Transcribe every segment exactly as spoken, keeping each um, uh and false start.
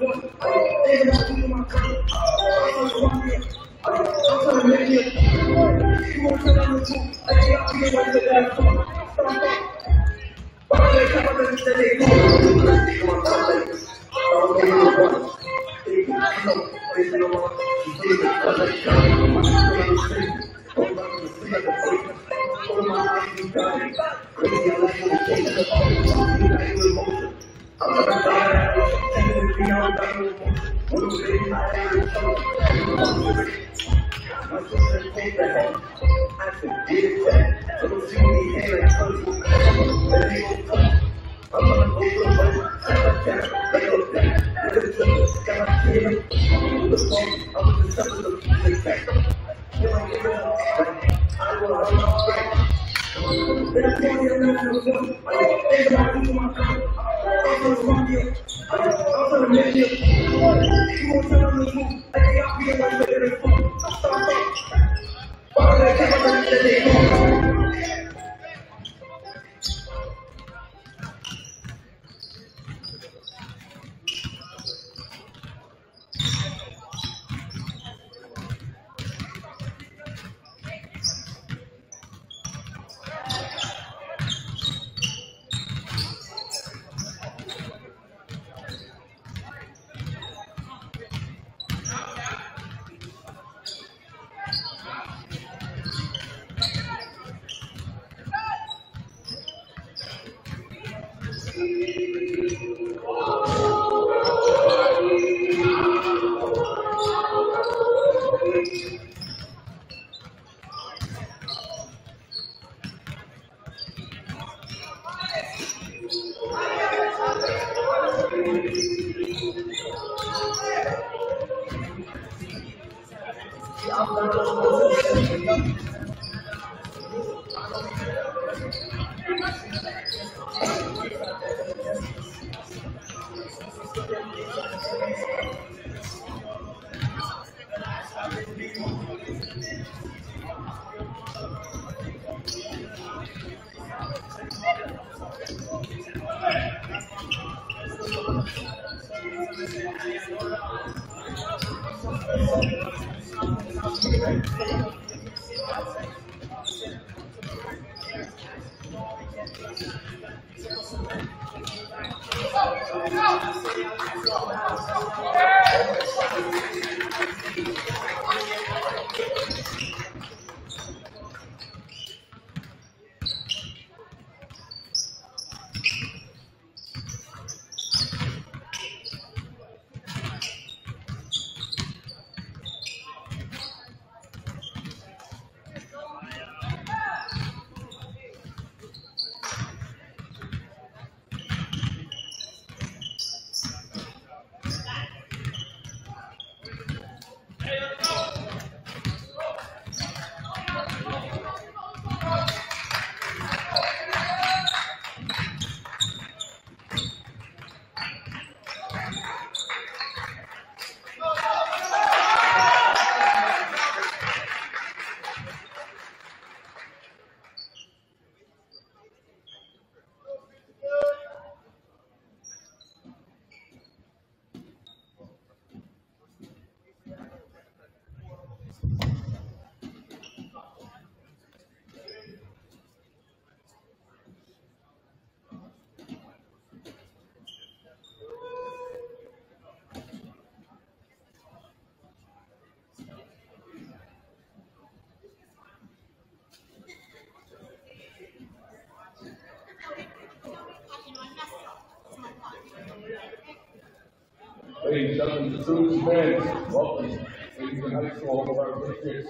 Ladies and gentlemen, the troops and fans, welcome. Binghamton High School, home of our districts.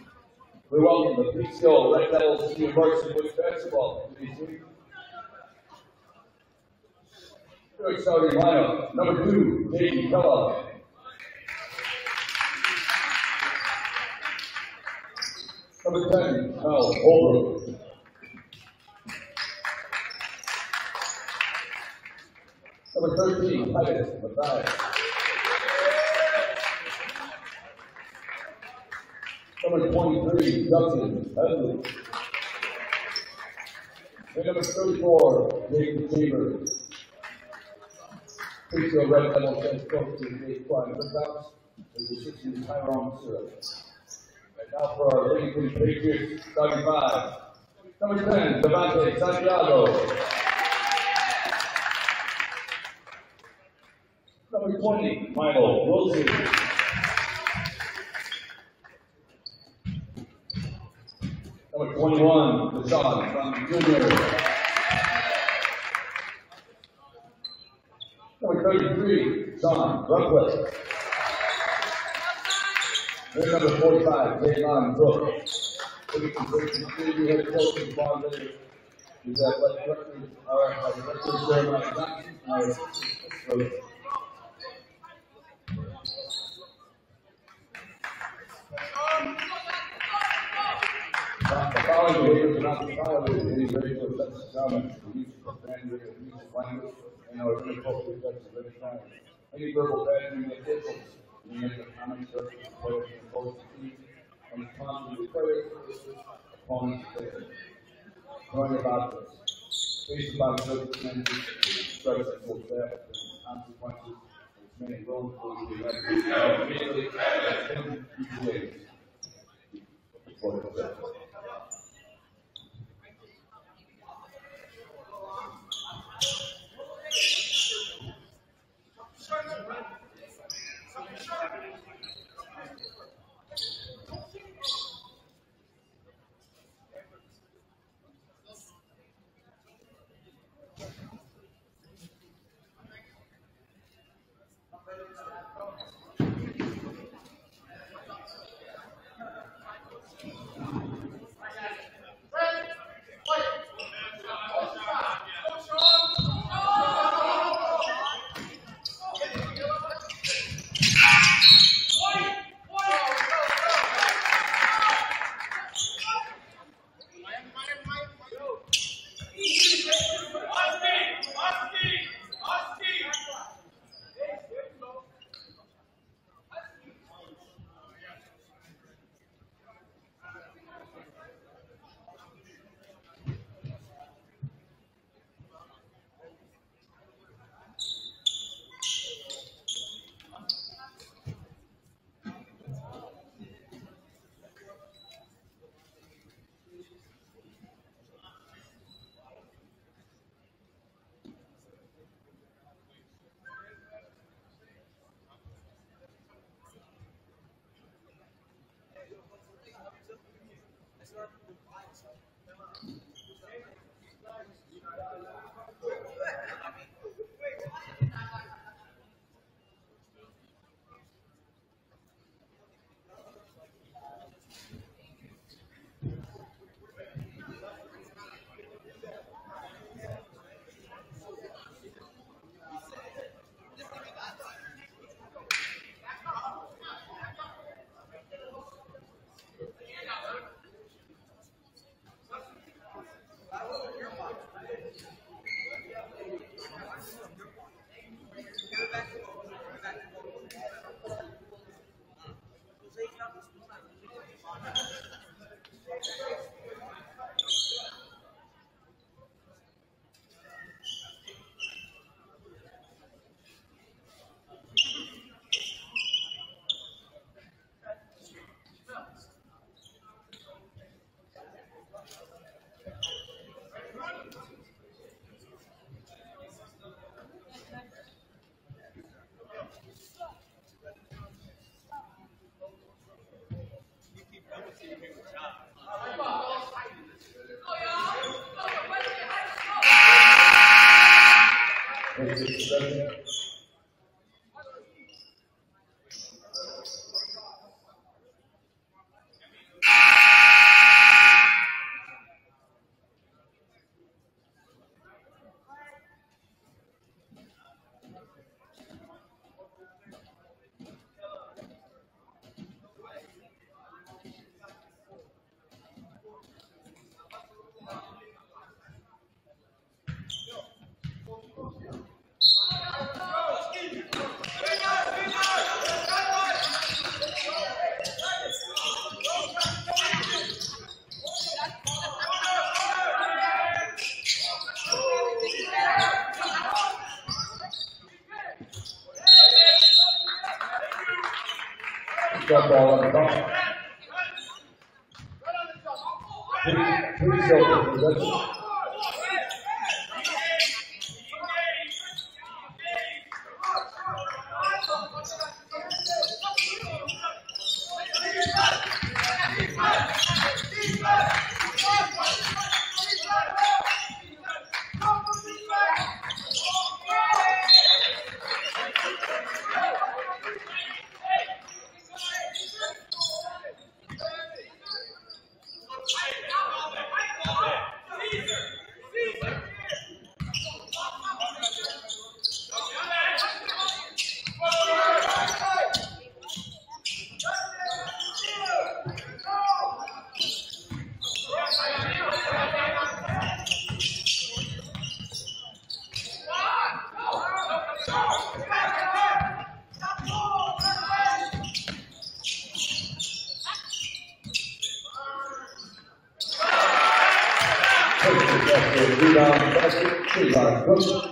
We welcome the Peekskill Red Devils to Varsity Boys basketball. Good starting lineup. Number two, J D Kellogg. Number ten, Kyle Holbrook. Number thirteen, Titus Matthias. Number twenty-three, Justin Edley. And number thirty-four, Jake Chambers. Peekskill red devils head coach to the eight squad pickups. With the sixties Tyrone Syrup. And now for our Binghamton Patriots, starting five. Number ten, Devante Santiago. Number twenty, Michael Wilson. Number twenty-one, Deshaun from Junior. Number thirty-three, Sean Brooklyn. Then number forty-five, Jayvon Brooks. The head coach and bond is athletic director, our director, Jeremiah Johnson, our assistant. The following behaviors are not violated any regular offensive comments for use of profanity or use of language and are inappropriate effects of any kind. Any verbal badgering that differs may make a comment directed to players and opposing teams and respond to the players, opponents, and knowing about this. Based upon circumstances, threats that will staff and consequences, which may will include the event immediately and future ways. Shot ball on the top. Peekskill possession. Rebound basket, rebound coach.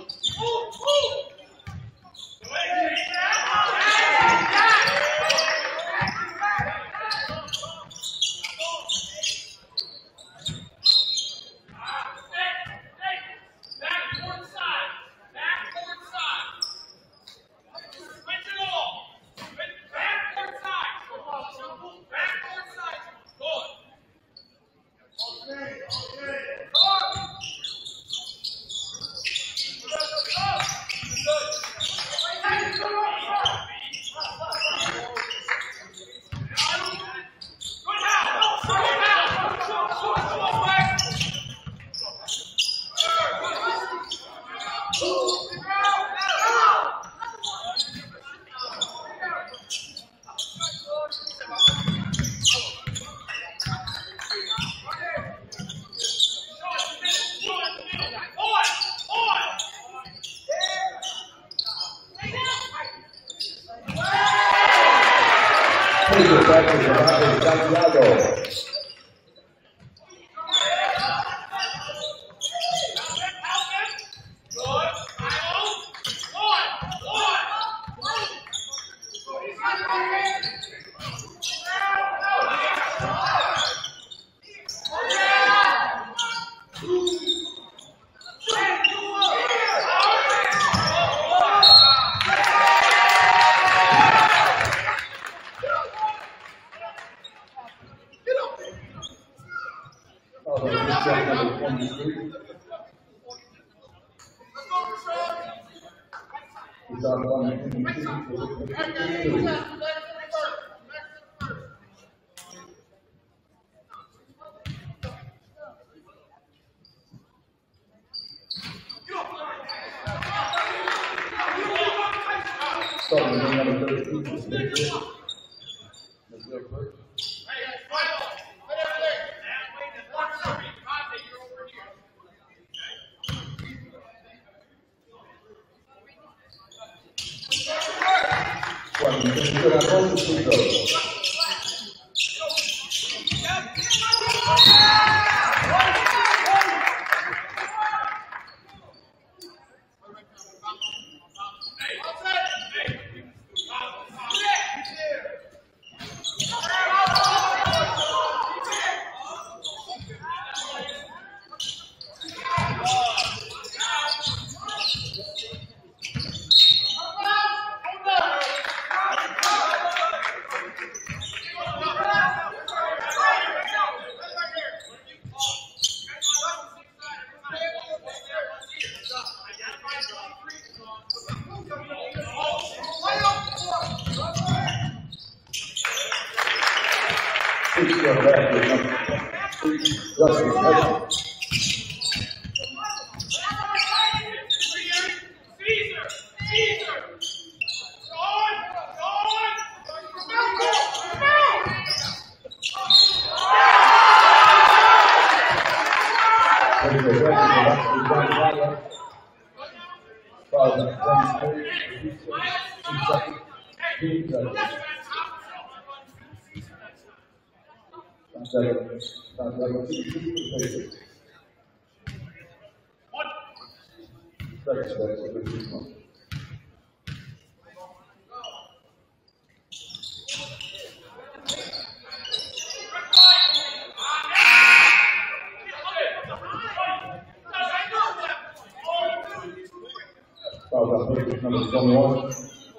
Number twenty-one.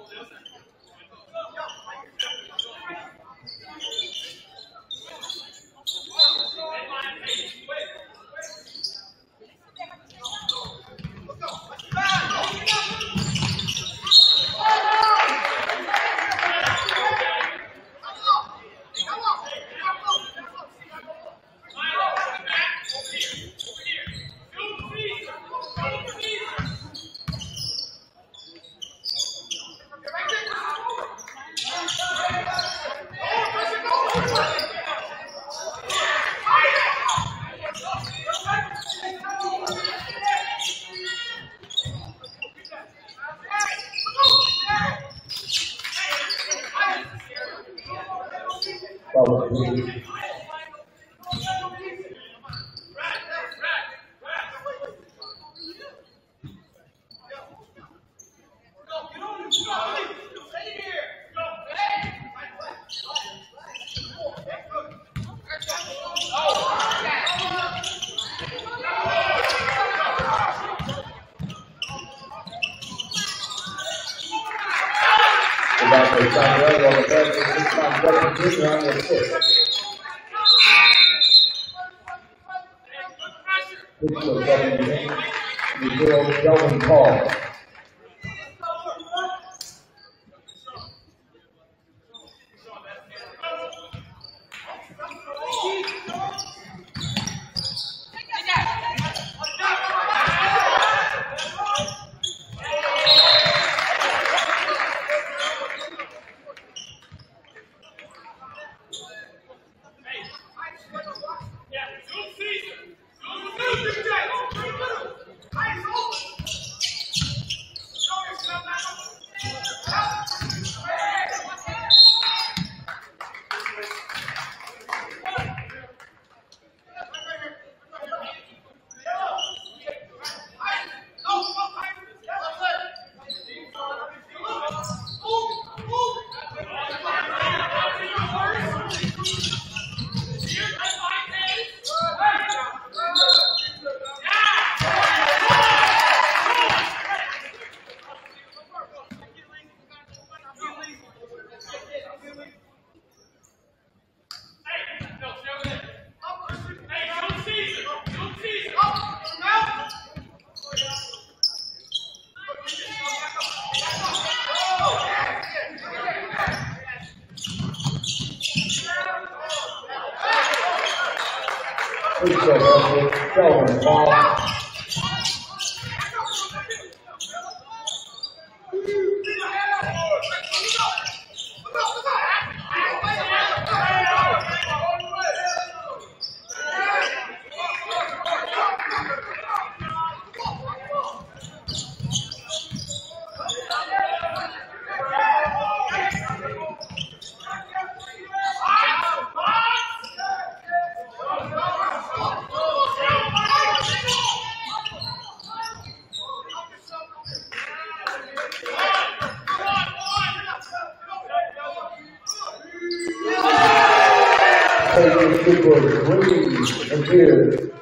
And here,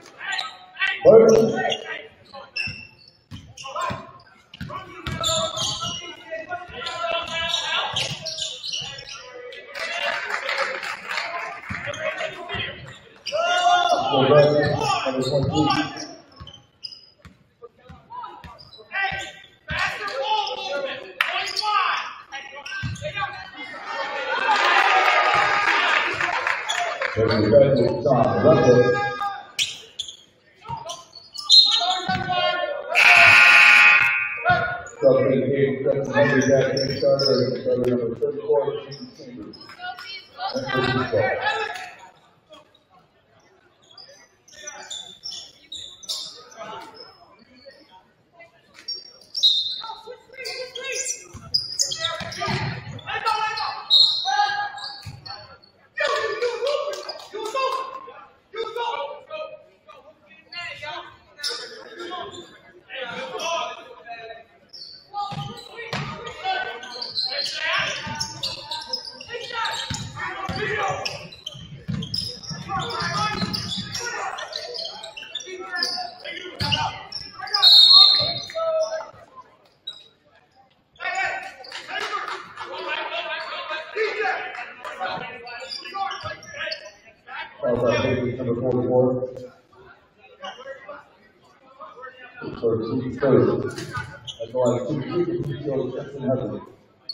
Varsity. Foul by Baker, number forty-four. Sorry, Steve Curry. That's why two free throws, Justin Heather.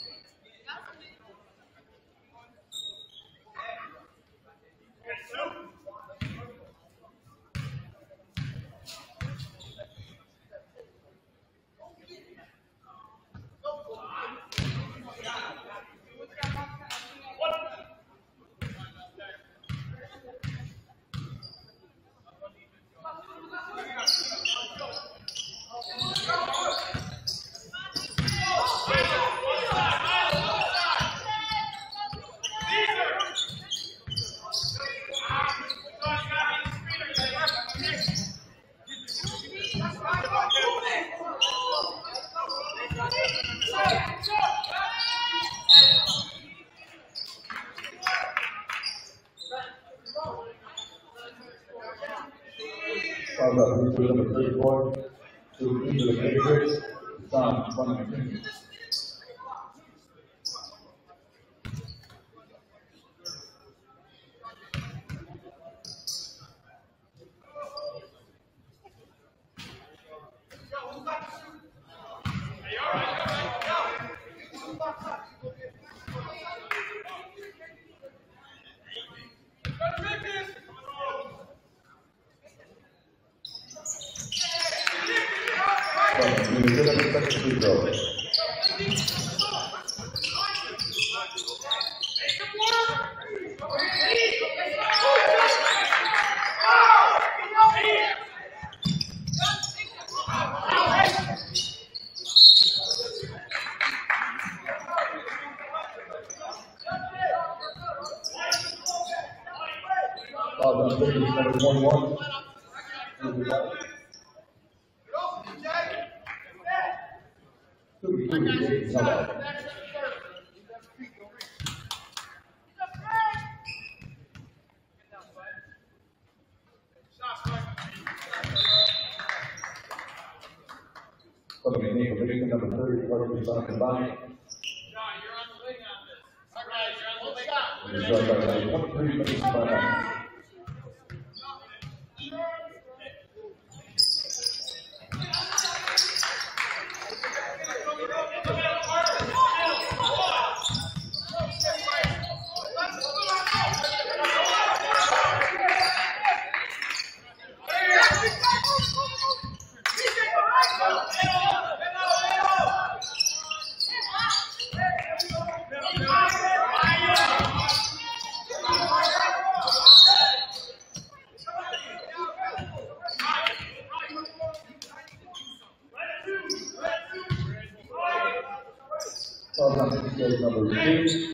Foul by Baker, number thirty-four. Two free throws, Patriots. Tom, twenty-two. Free throw. Foul by Baker, number twenty-one. Two free throws, Heather. Coming in, Nico Binghamton, number thirty, Varsity on combined. He's right back there. twenty-three minutes by nine. Foul by Peekskill, number two.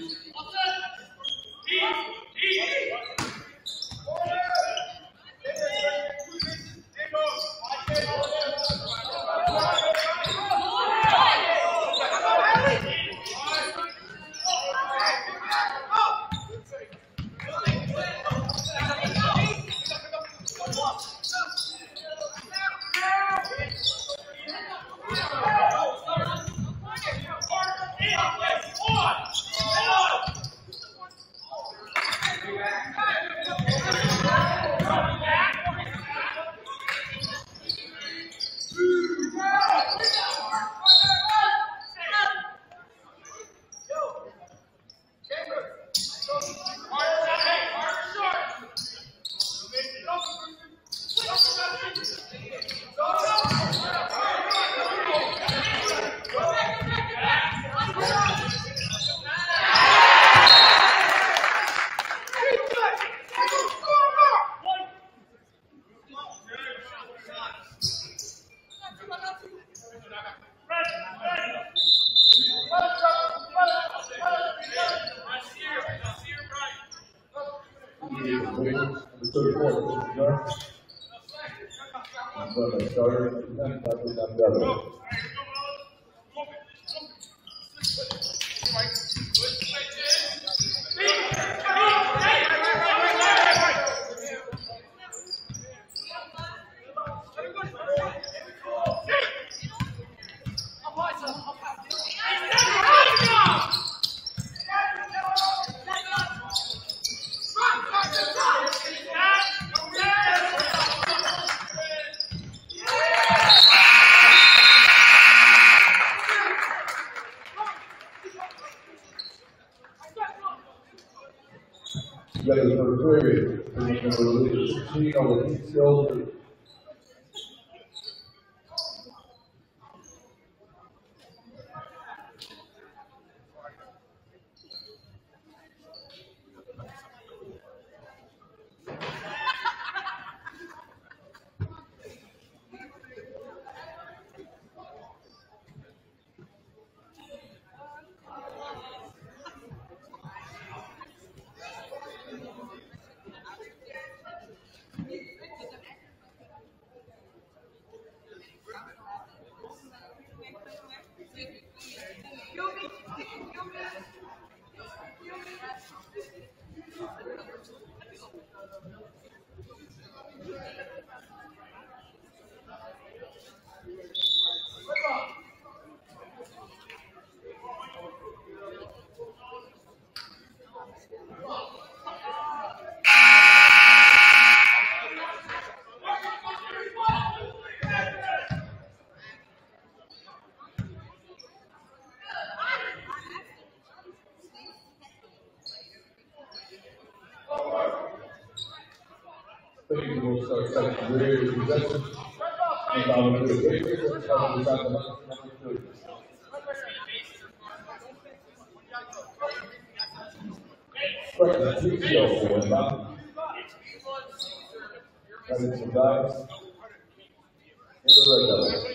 thirty-four, John. Starter, together for the period. We're going to release sixteen over Peekskill. Thinking we'll start setting rear possession. And I will do it. Let's have the shot number two. First, Peekskill for Binghamton. Cutting some dice. In the red double.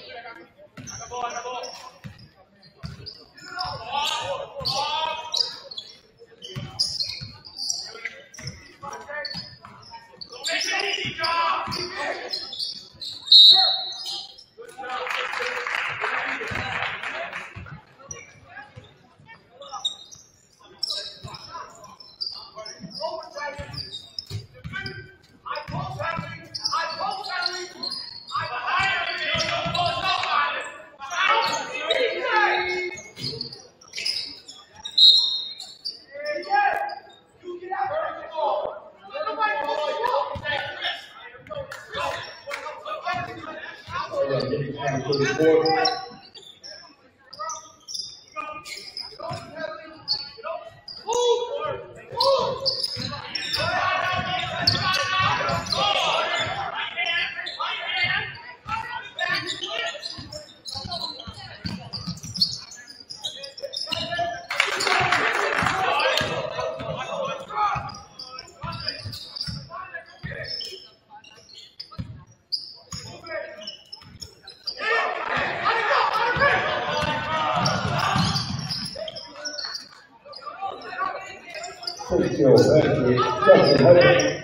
Peekskill, Varsity, second header.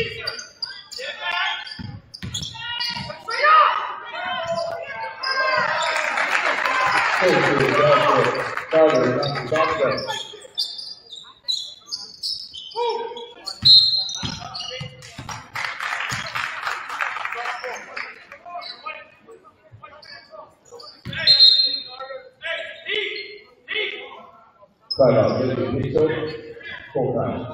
Peekskill, Varsity, starter, not the back. Side out, Peekskill, full time.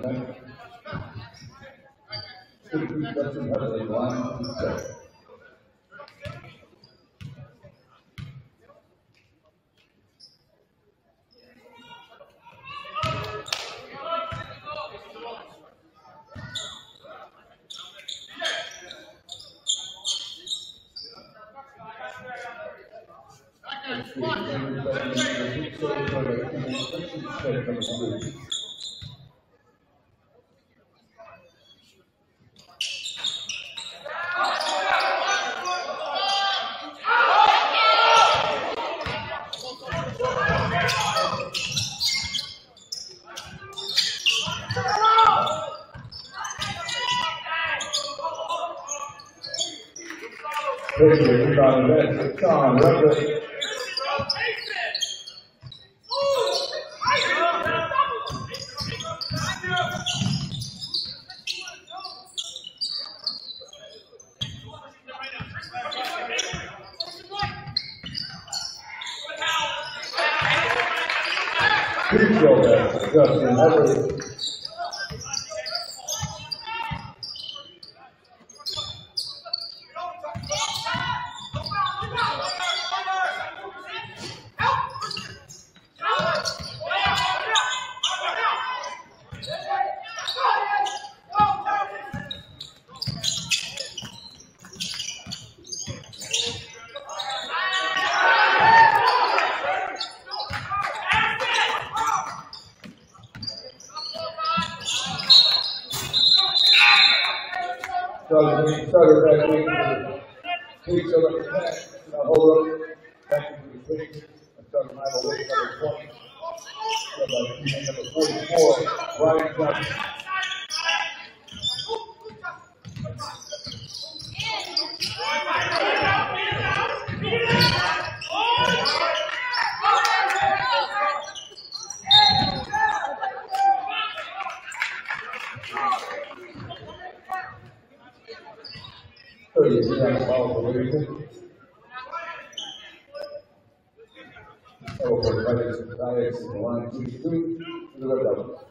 ten. Two Justin Headley, line two set. John, record. Peekskill back, Justin Headley. Started back in. Peekskill at the back. Now hold up. Back into the cleats. I started nine oh eight, number twenty. Started number forty-four, Ryan Johnson. thirty-three on the ball for Livingston. Over Records, Diets, and the line two two to the Red Devils.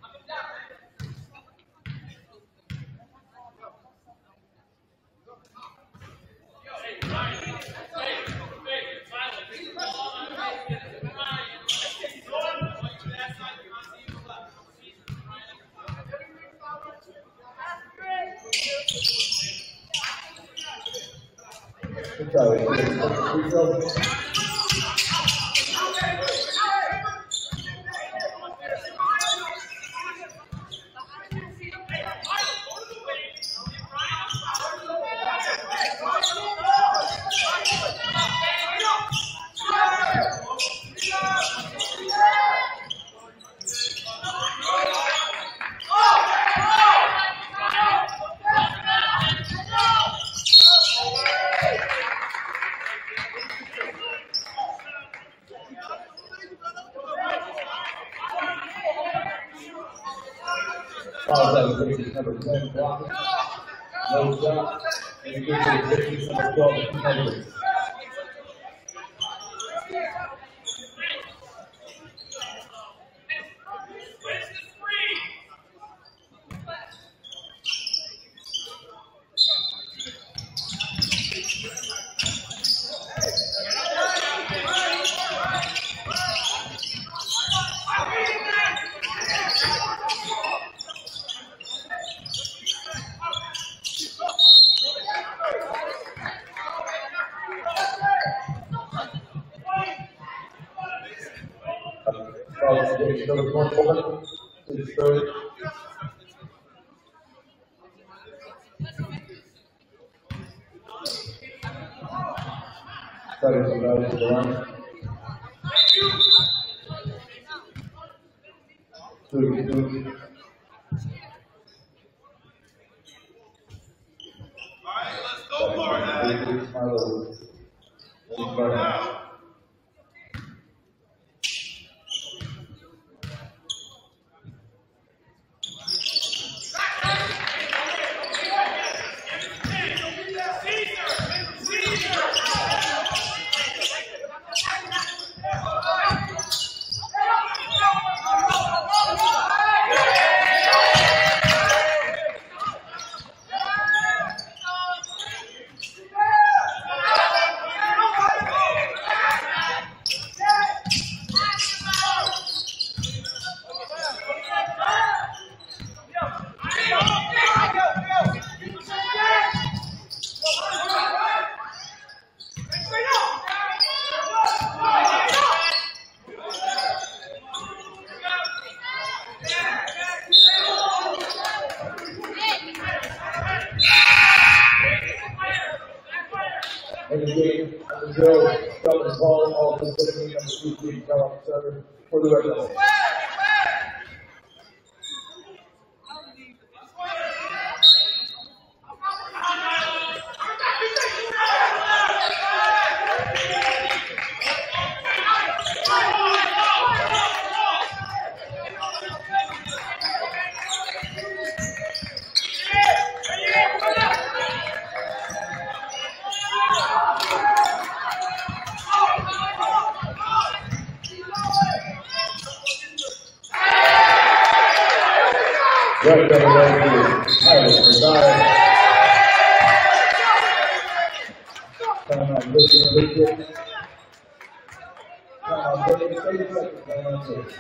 Number ten, blocking. No shot. And he gets to the number twelve, Henry. Number twenty-four, six thirty. Starting to go to the line. Two, two. All right, let's go for it now. Yeah. And again, the girl got the ball off the fifteen, number two, three, got off seven for the red zone. Right down the right here. Titus for five. Time out, listen, listen. Time out, thirty seconds. Time out, six.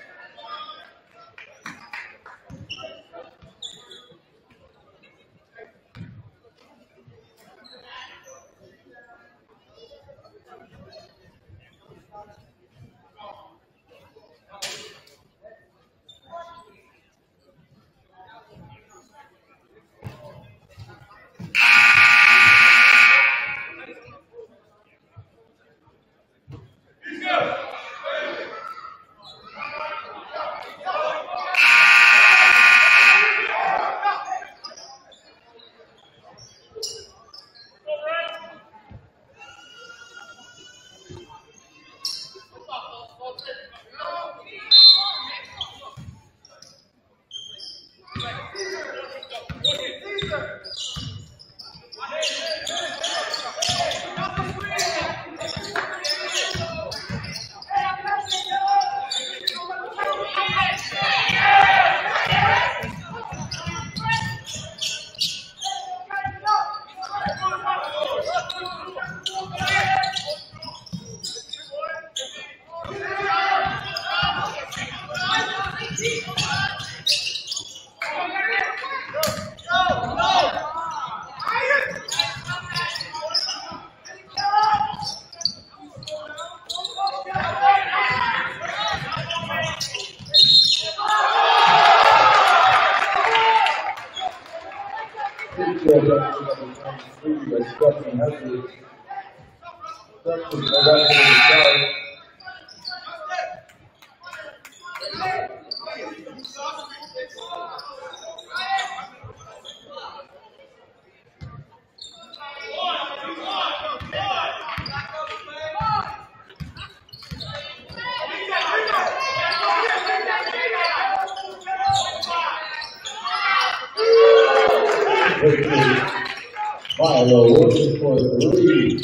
Milo looking for three.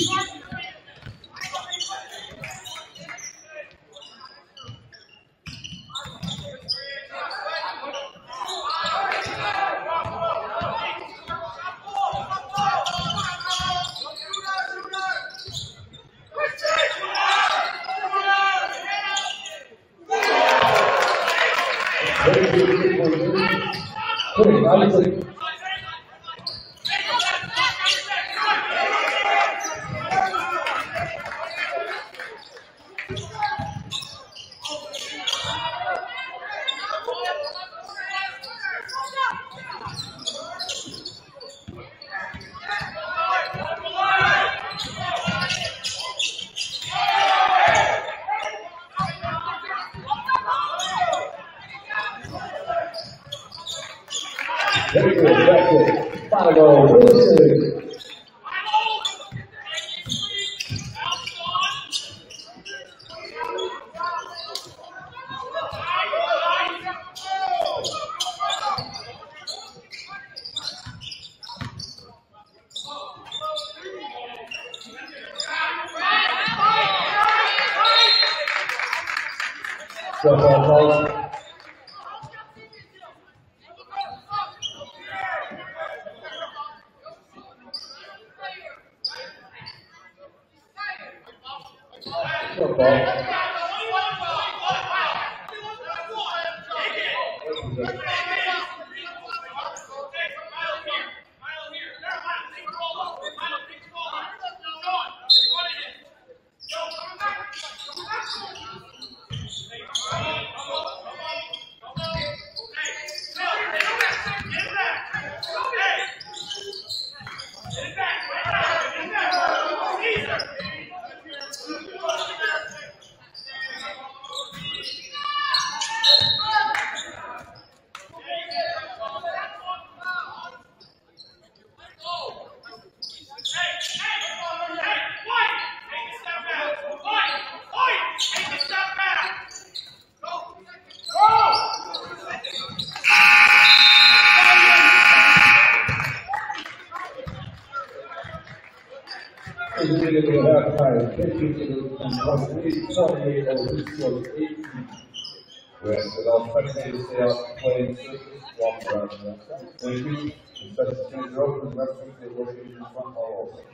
to halftime, fifty-two and twenty-eight over Peekskill eighteen. With all spectators stay out playing circles, walk around the outside. Thank you. And best change are open, reference, they will be in the front hall also.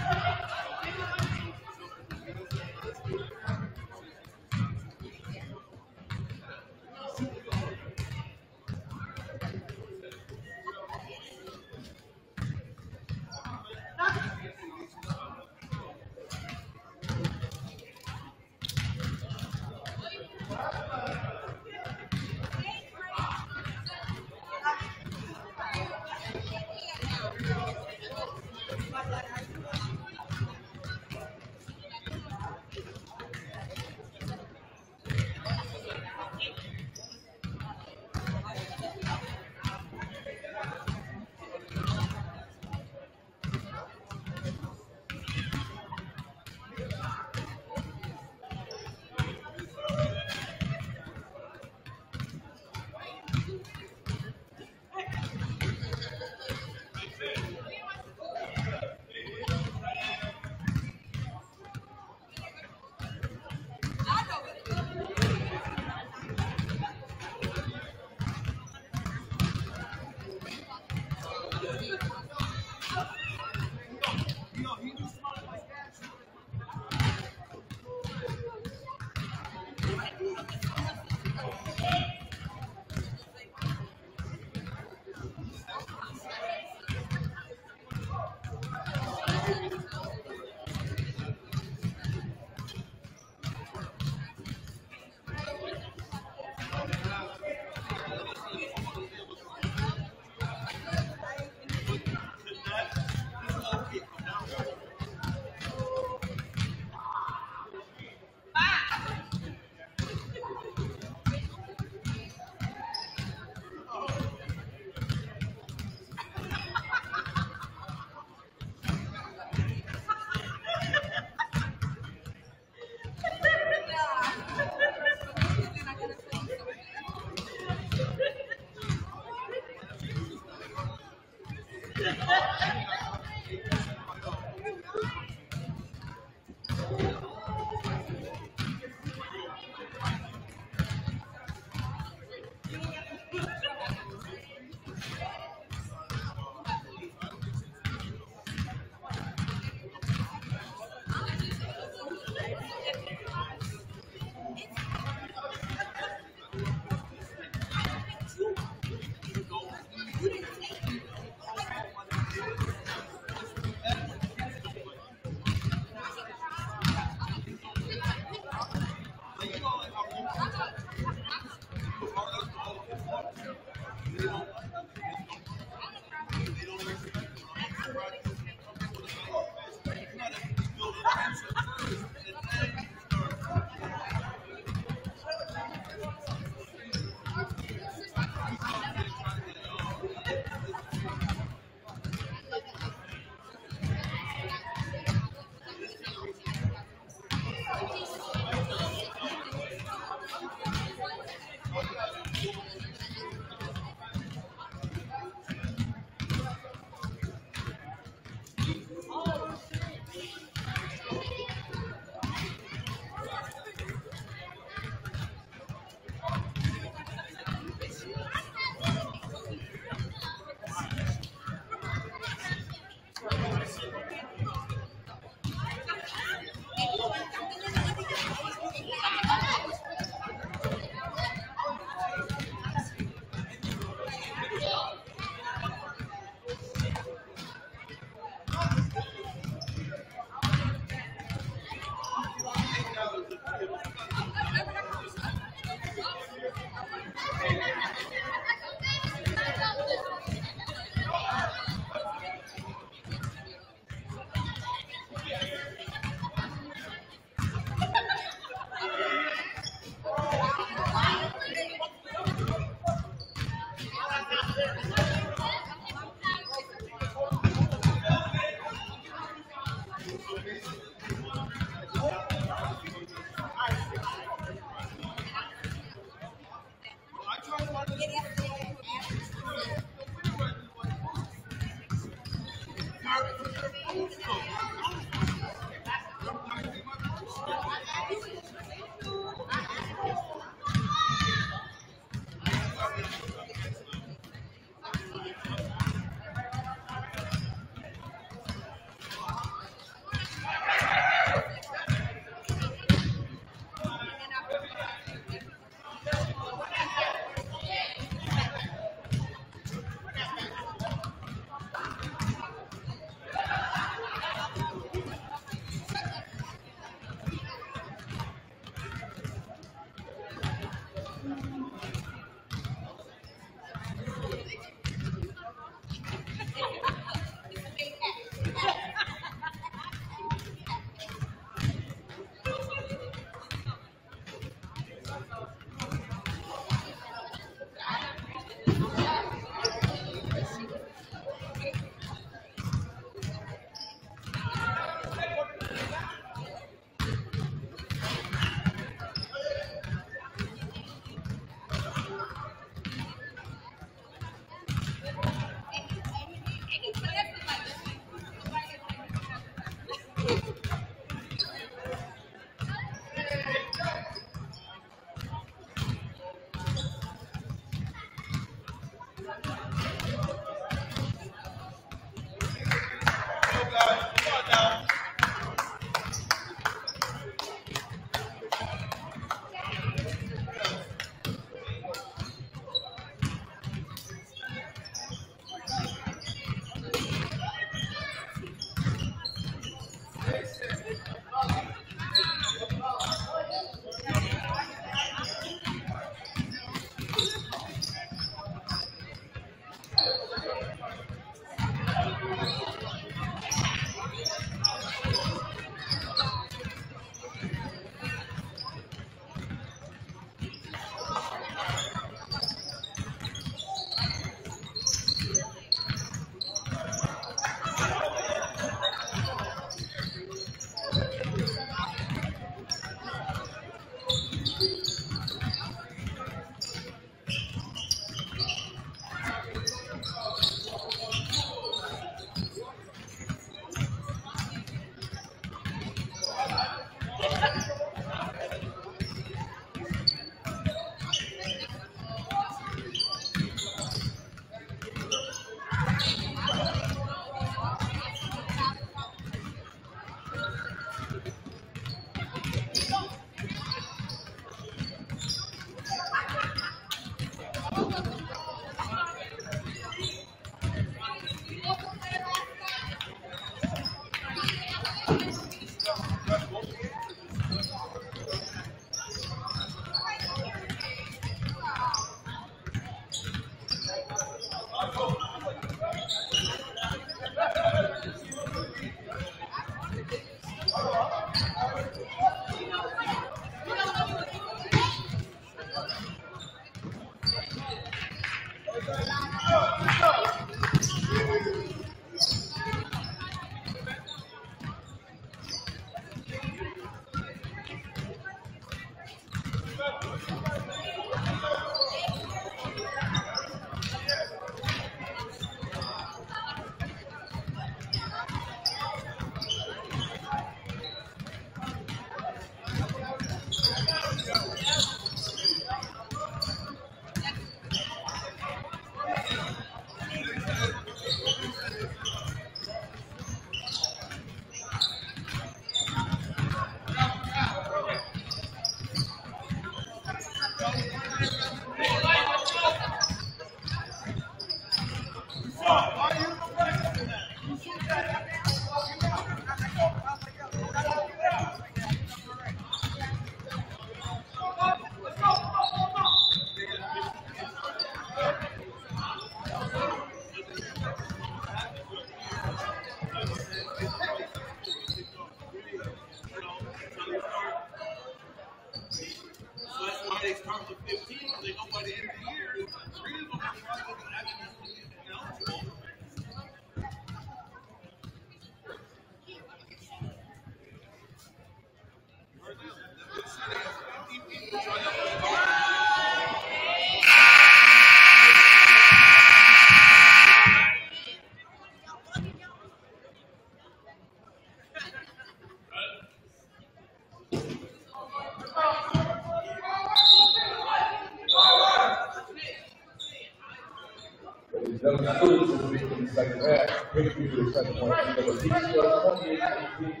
second half. Peekskill to the second point. Peekskill twenty-eight eighteen.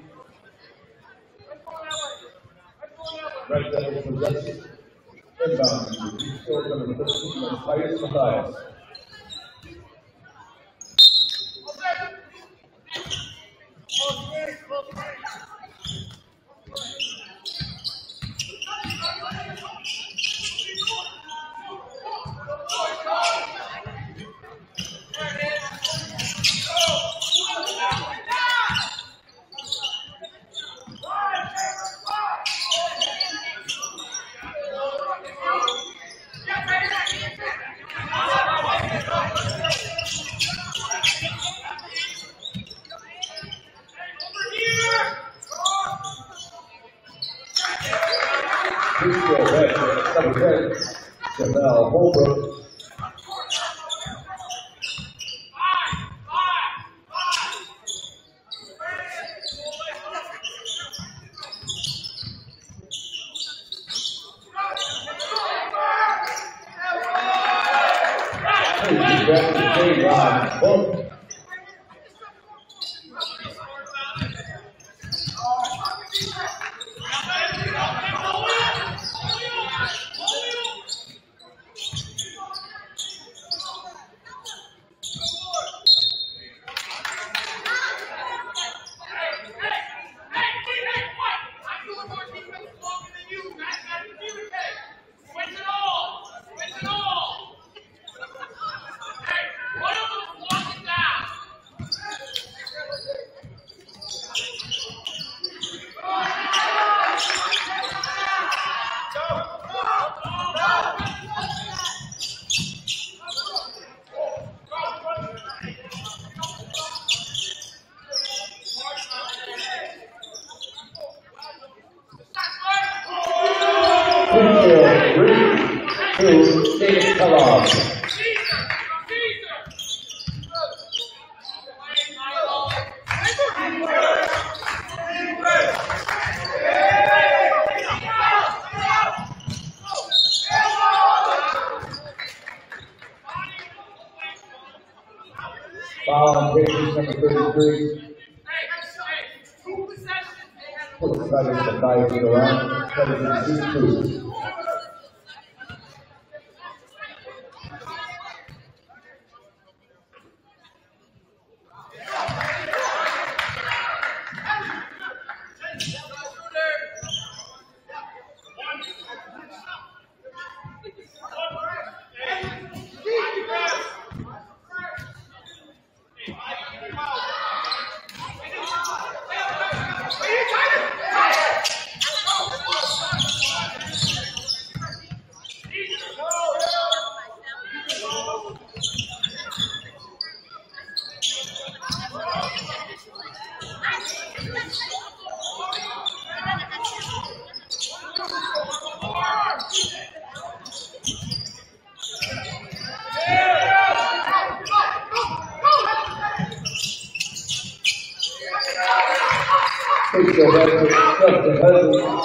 Red Devils possesses. Inbound. Peekskill number fifteen and Titus Matthias. Peekskill back to number ten. Jamal Holbrook. Back to Dave Rod. Both. To David Kellogg. Foul on Davis, number thirty-three. Put the Titus Matthias to the line. seventy-two. Peekskill back to Justin Hudson.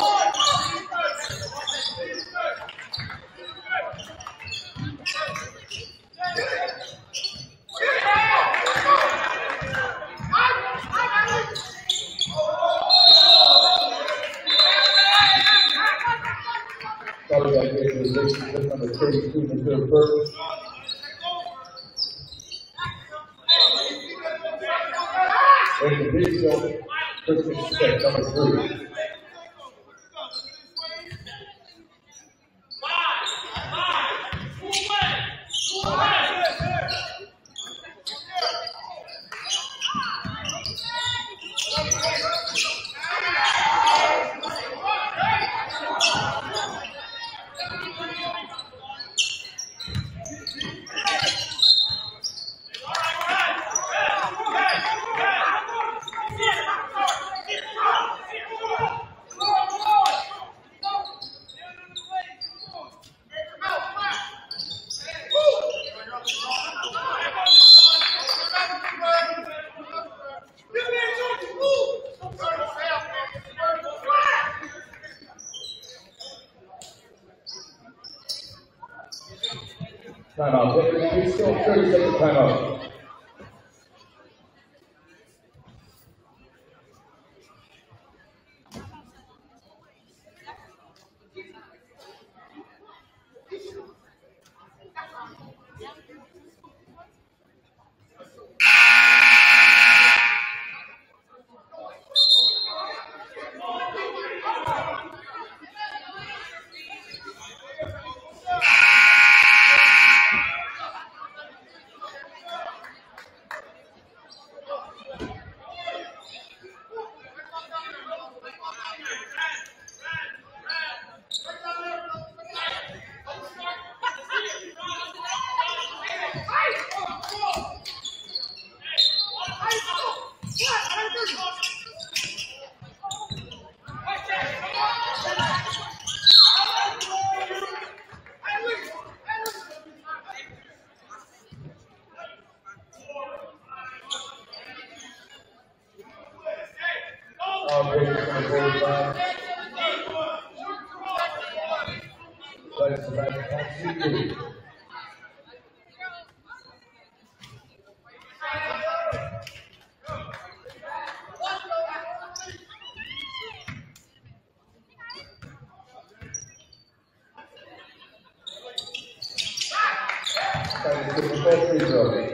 Probably got to get to the position number thirty-two in the third first. There's the Peekskill. Christian Stick, number three. Timeout. Peekskill, thirty second timeout. Foul break number forty-five. Place the back to Peekskill. Trying to get the first free throw.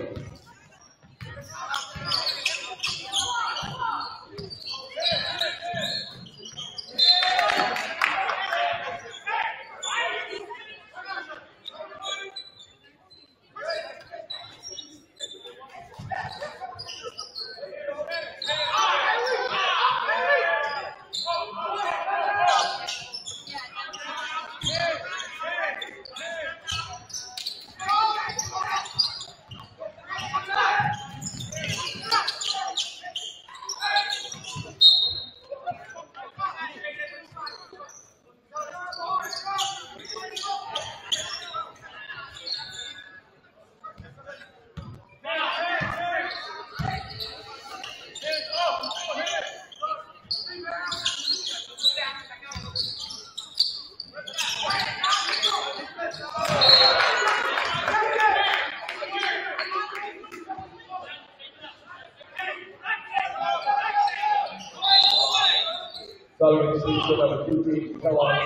Following the season number two team, come on.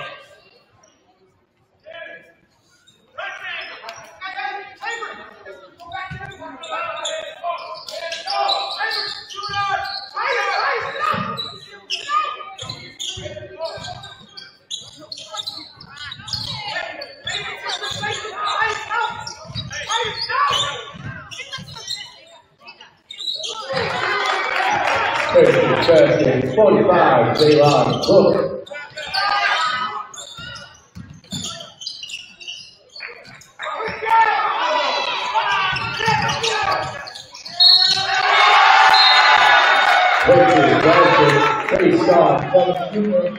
Basket, forty-five, J-Line, Book. Varsity, Varsity, face off, Kevin Cooper.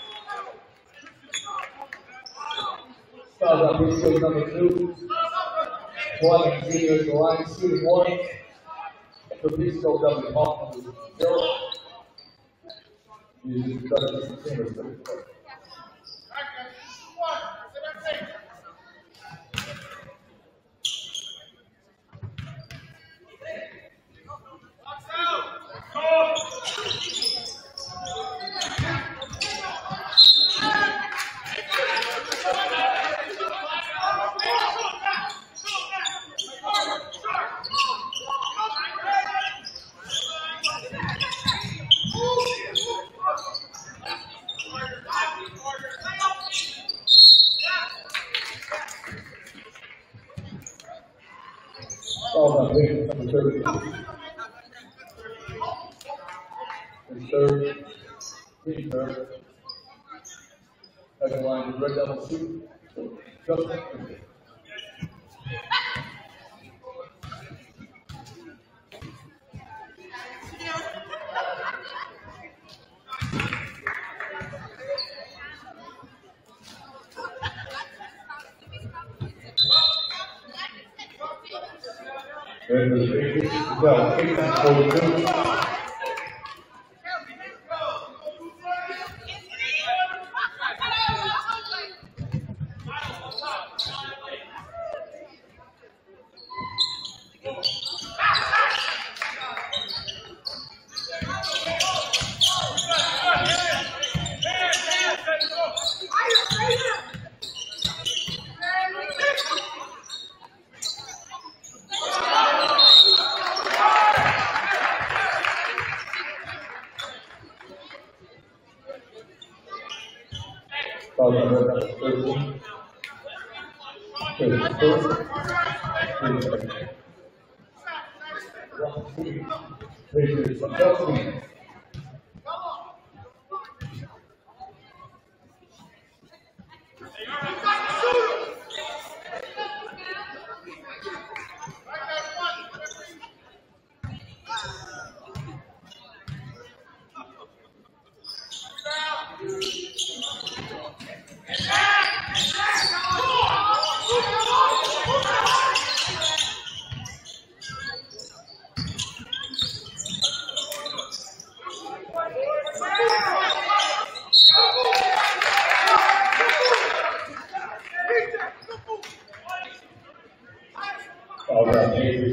Fouls on Peekskill number two. One, junior at the line, shooting one. For Peekskill, W. Hawk number zero. Using the third team. All about Binghamton, number thirty. And third, team third. Second line, red double shoot. Justin. And the well, eight and forty-two. Foul number thirteen. thirty-four. Patriots, Varsity.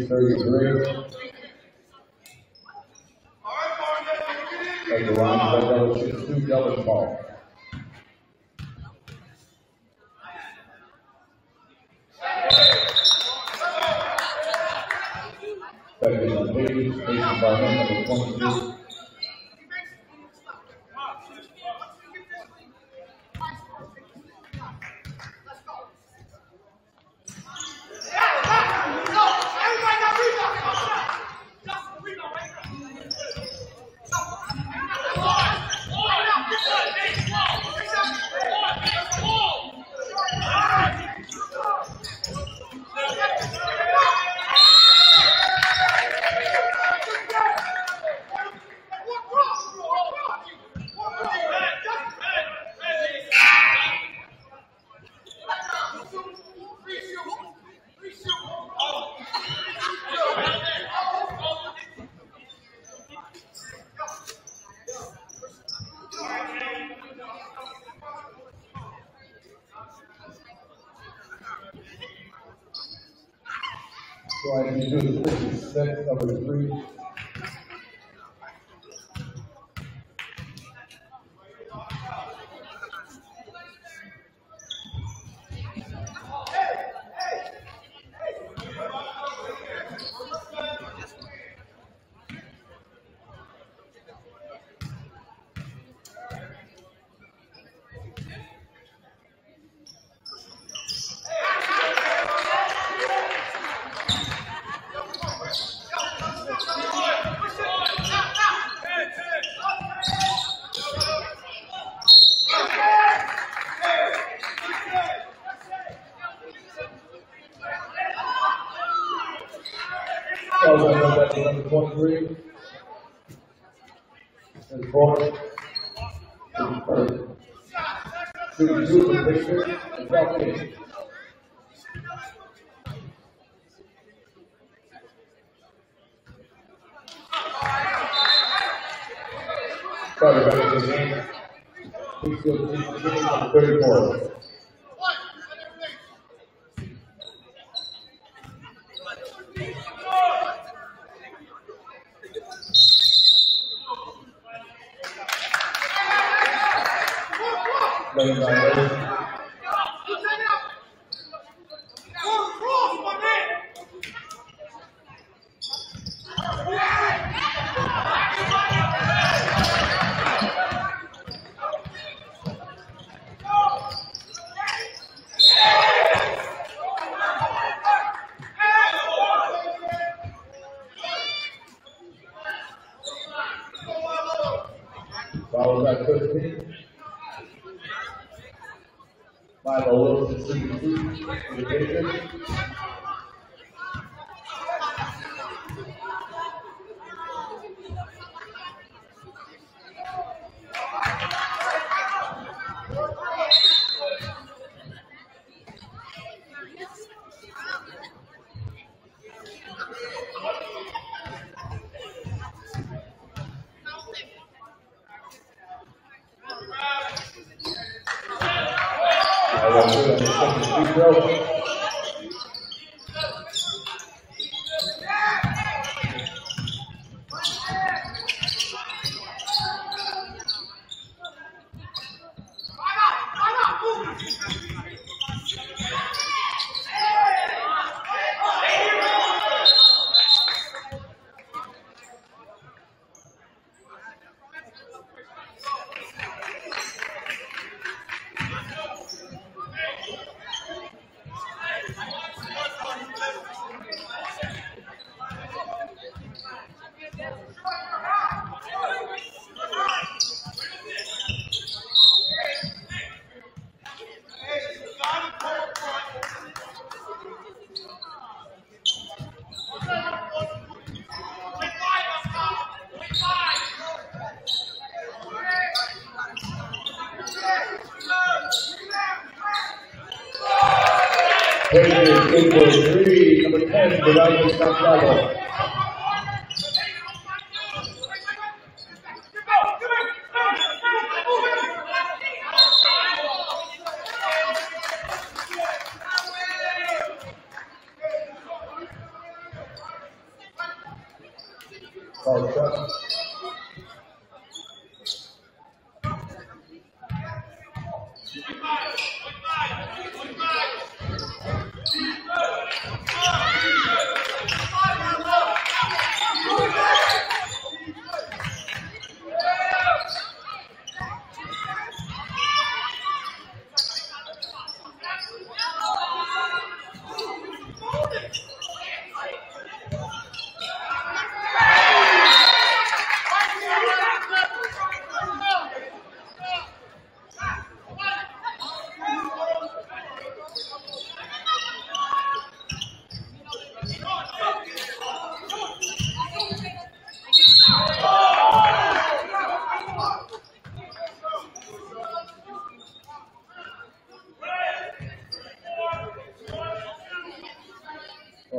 thirty-three. As the line by double shoots two double ball. That is the Patriots, facing by number twenty-two. So I can do the fifty set number three. Number twenty-three. And four. Shooting two for Victor and Falcon. Started back in the game. Peekskill number thirty-four. Playing by Ready. Foul at thirteen. Five oh Wilson, sixty-two for the Patriots. Patriots in for three, number ten, Verizon Santiago.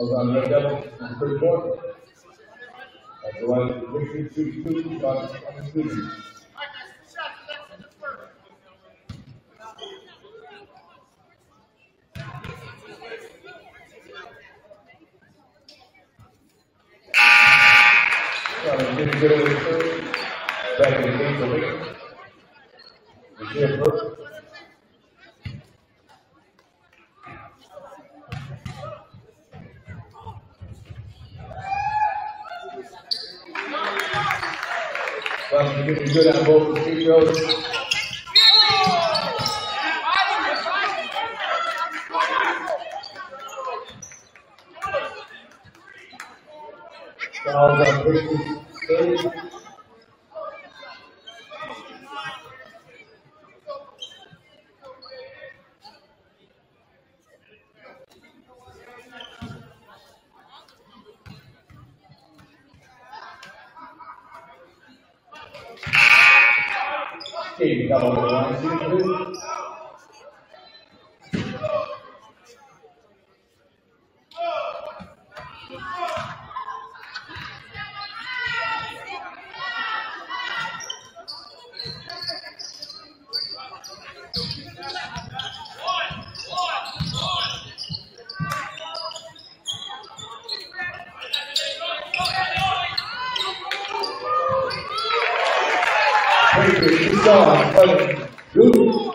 Goes on Red Devil, number thirty-four. That's the one, Richard shoots two shots on the shooting. Didn't get over the third. Back in the game for Lincoln. The Jim Burke. Well, you're getting good on both the free throws. Fouls on Richard's third. Steve, come on the line, see you. He's gone, but good.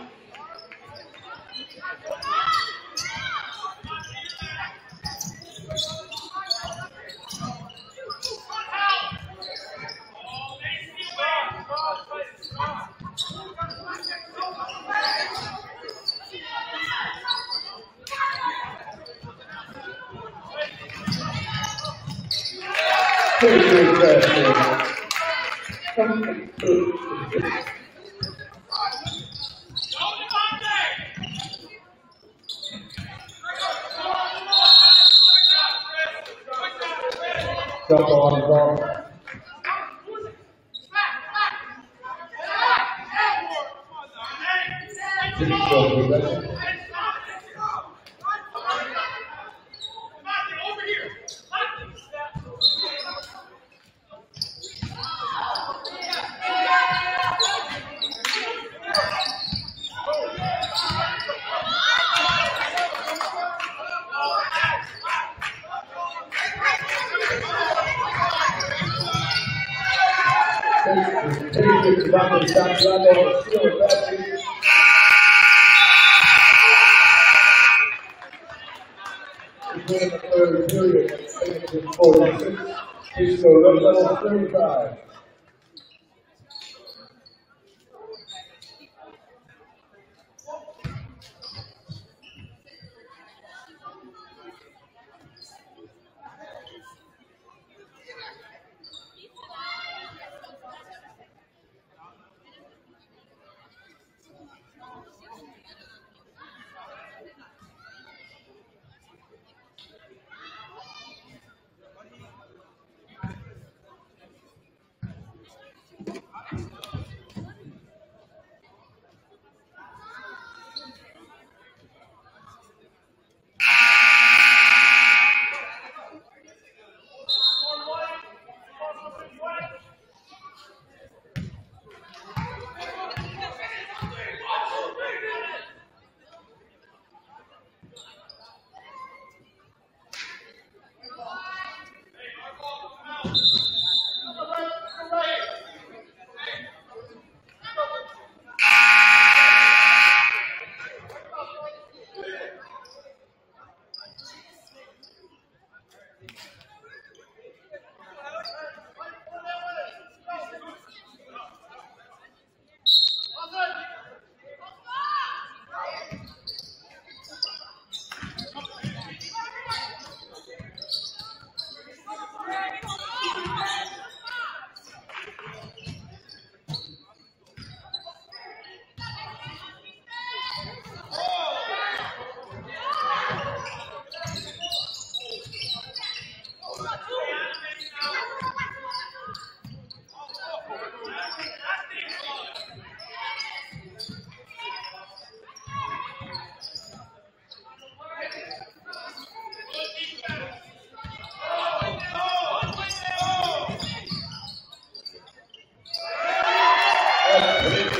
Pretty good pass. Jump on the ball. Back to San Diego, still Varsity. Beginning the third period, Binghamton forty-six, Peekskill Red Devil thirty-five.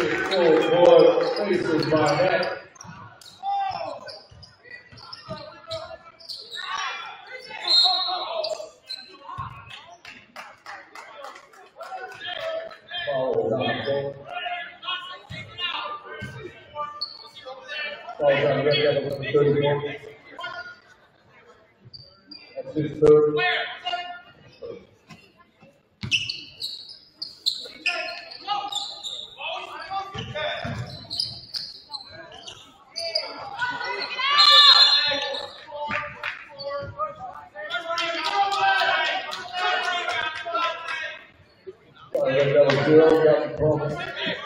full board faces by net. Foul down. Foul down, red devil number thirty-four. That's his third. Red devil zero, got the ball.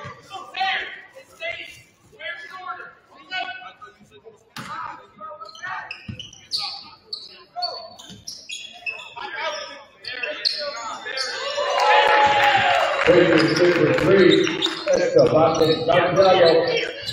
Breaker six for three. That's the Boston Gonzaga.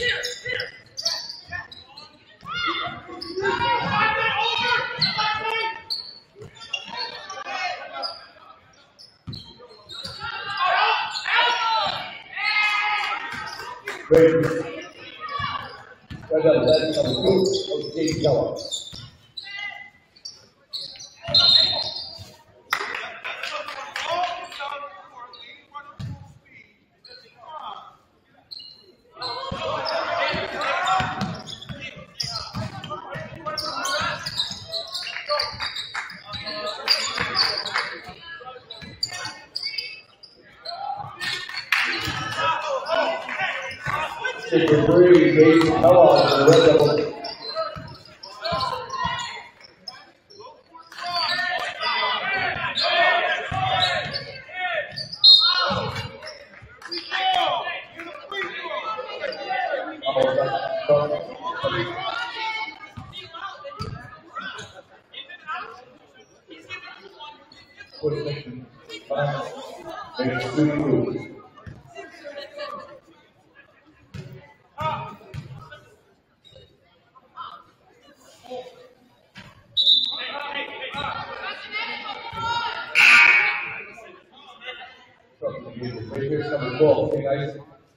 Breaker. Red devil, that's number two. O J Keller. Six for three, Jason Kellogg for the Red Devils. Here's number twelve, okay, guys.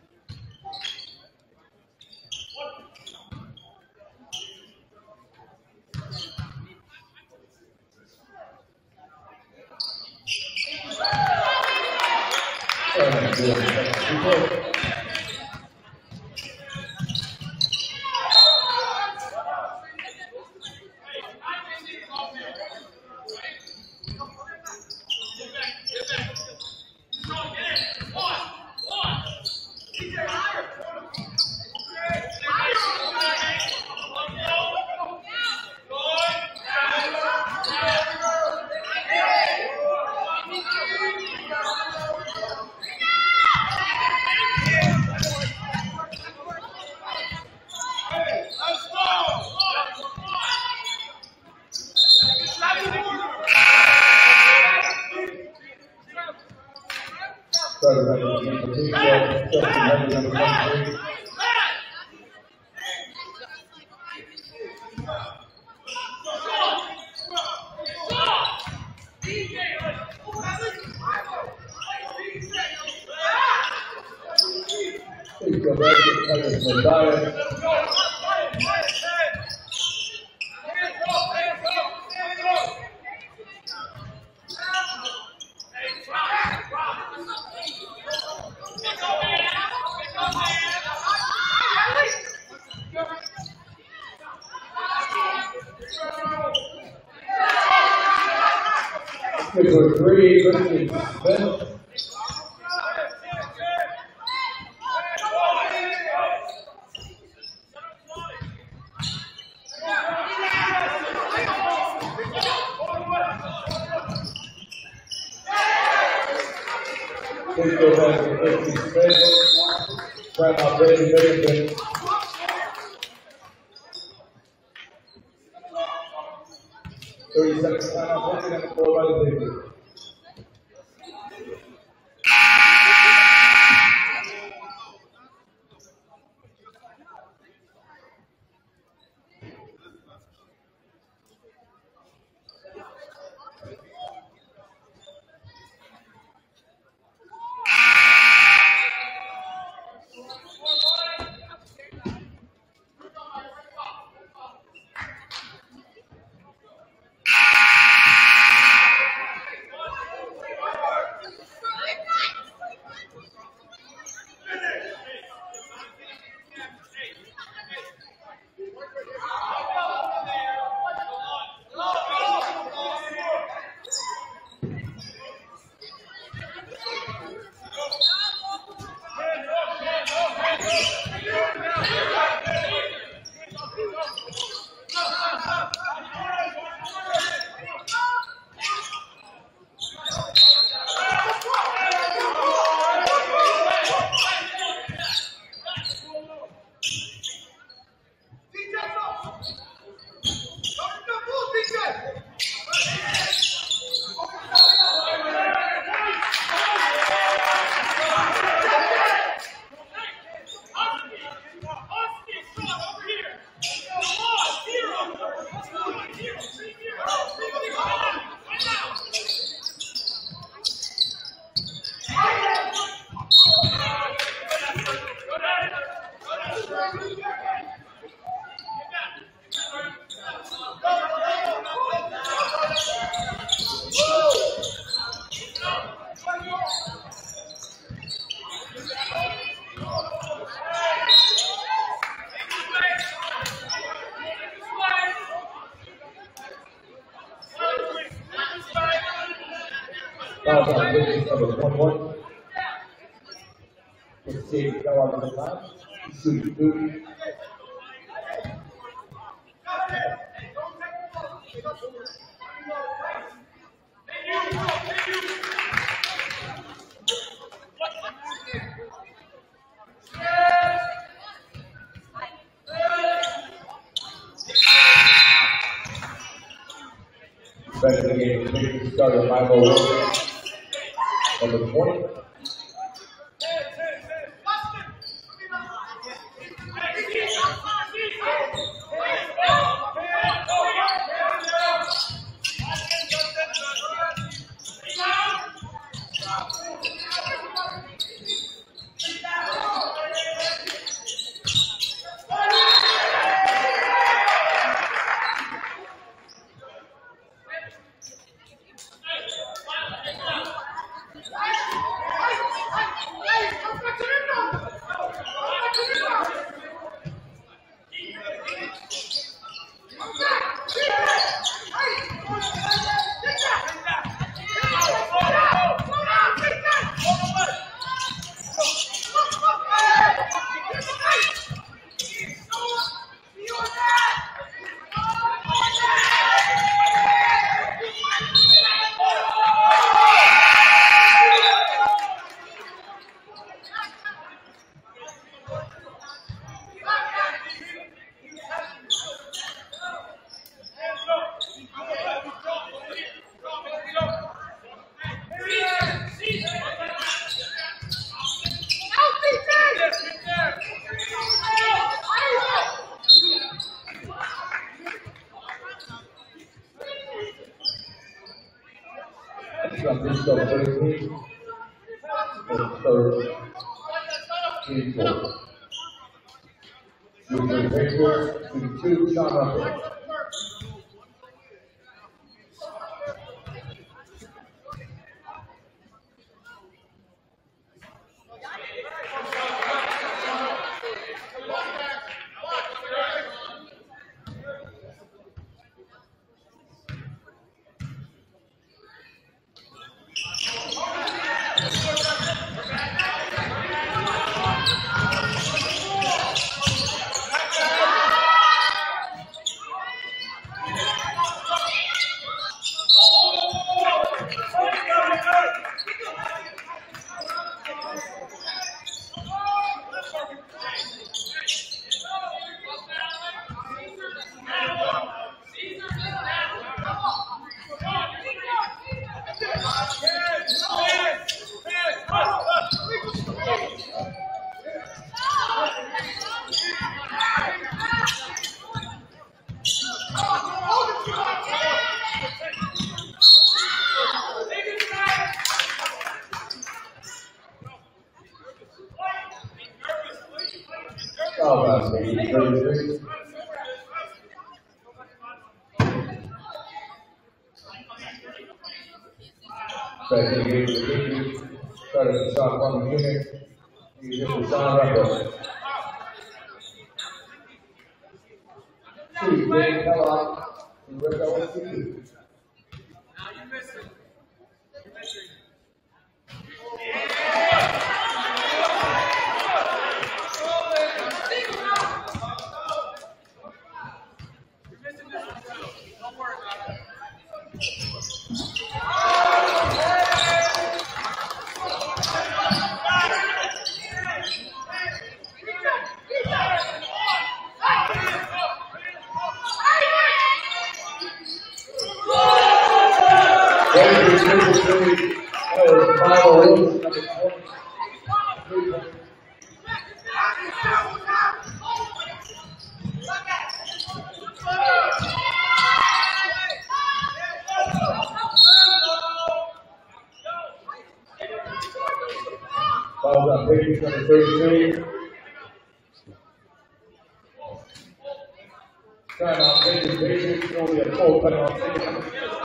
Number three, Christian Smith. Please go back to Christian Smith. Try out Brady Binghamton. thirty seconds time, working on the floor by the Davis. Foul on witness number twenty-one. Save foul on number five. Shooting two. Back to the game, started five oh one. Number twenty. Timeout taken. Patriots only a full timeout taken.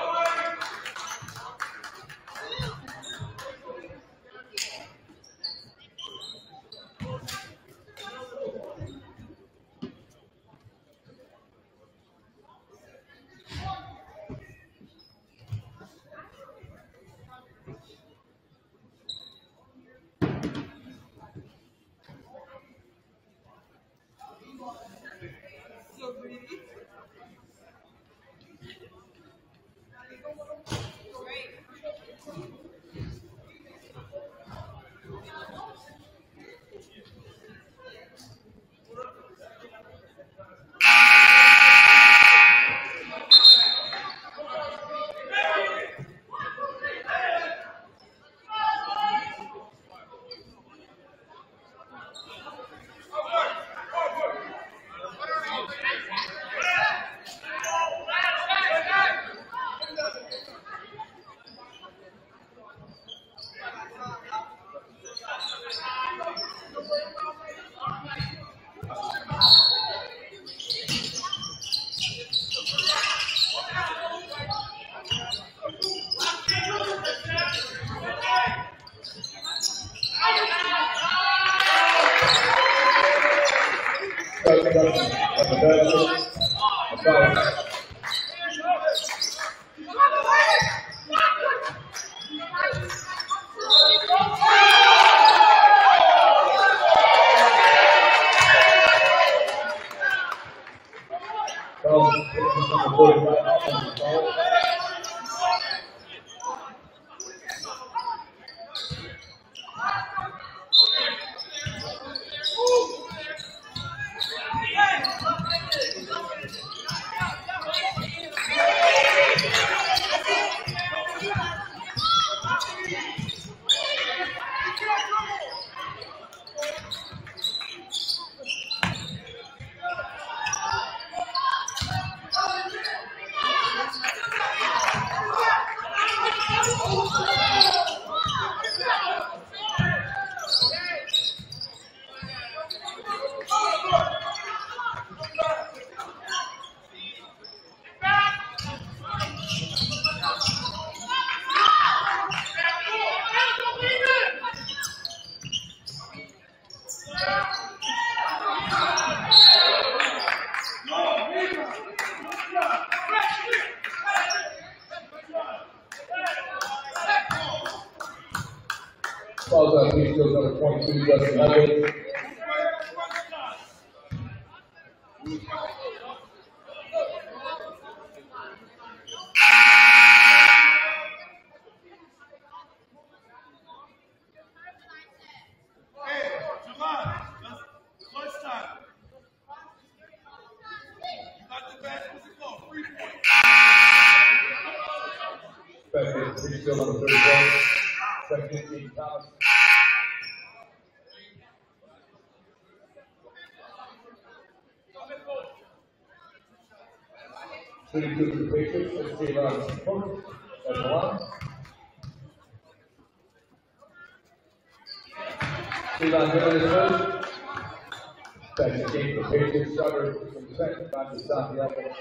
Falls on Peekskill number twenty-two, Justin Huggins. Second, Peekskill number thirty-one. Second, Team Thomas. thirty-two for the Patriots, fifteen on the Seahawks. That's the one. Elon Miller is first. Second game for the Patriots. Sutter from the second, back to stop the offense.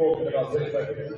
spoken about thirty-five minutes.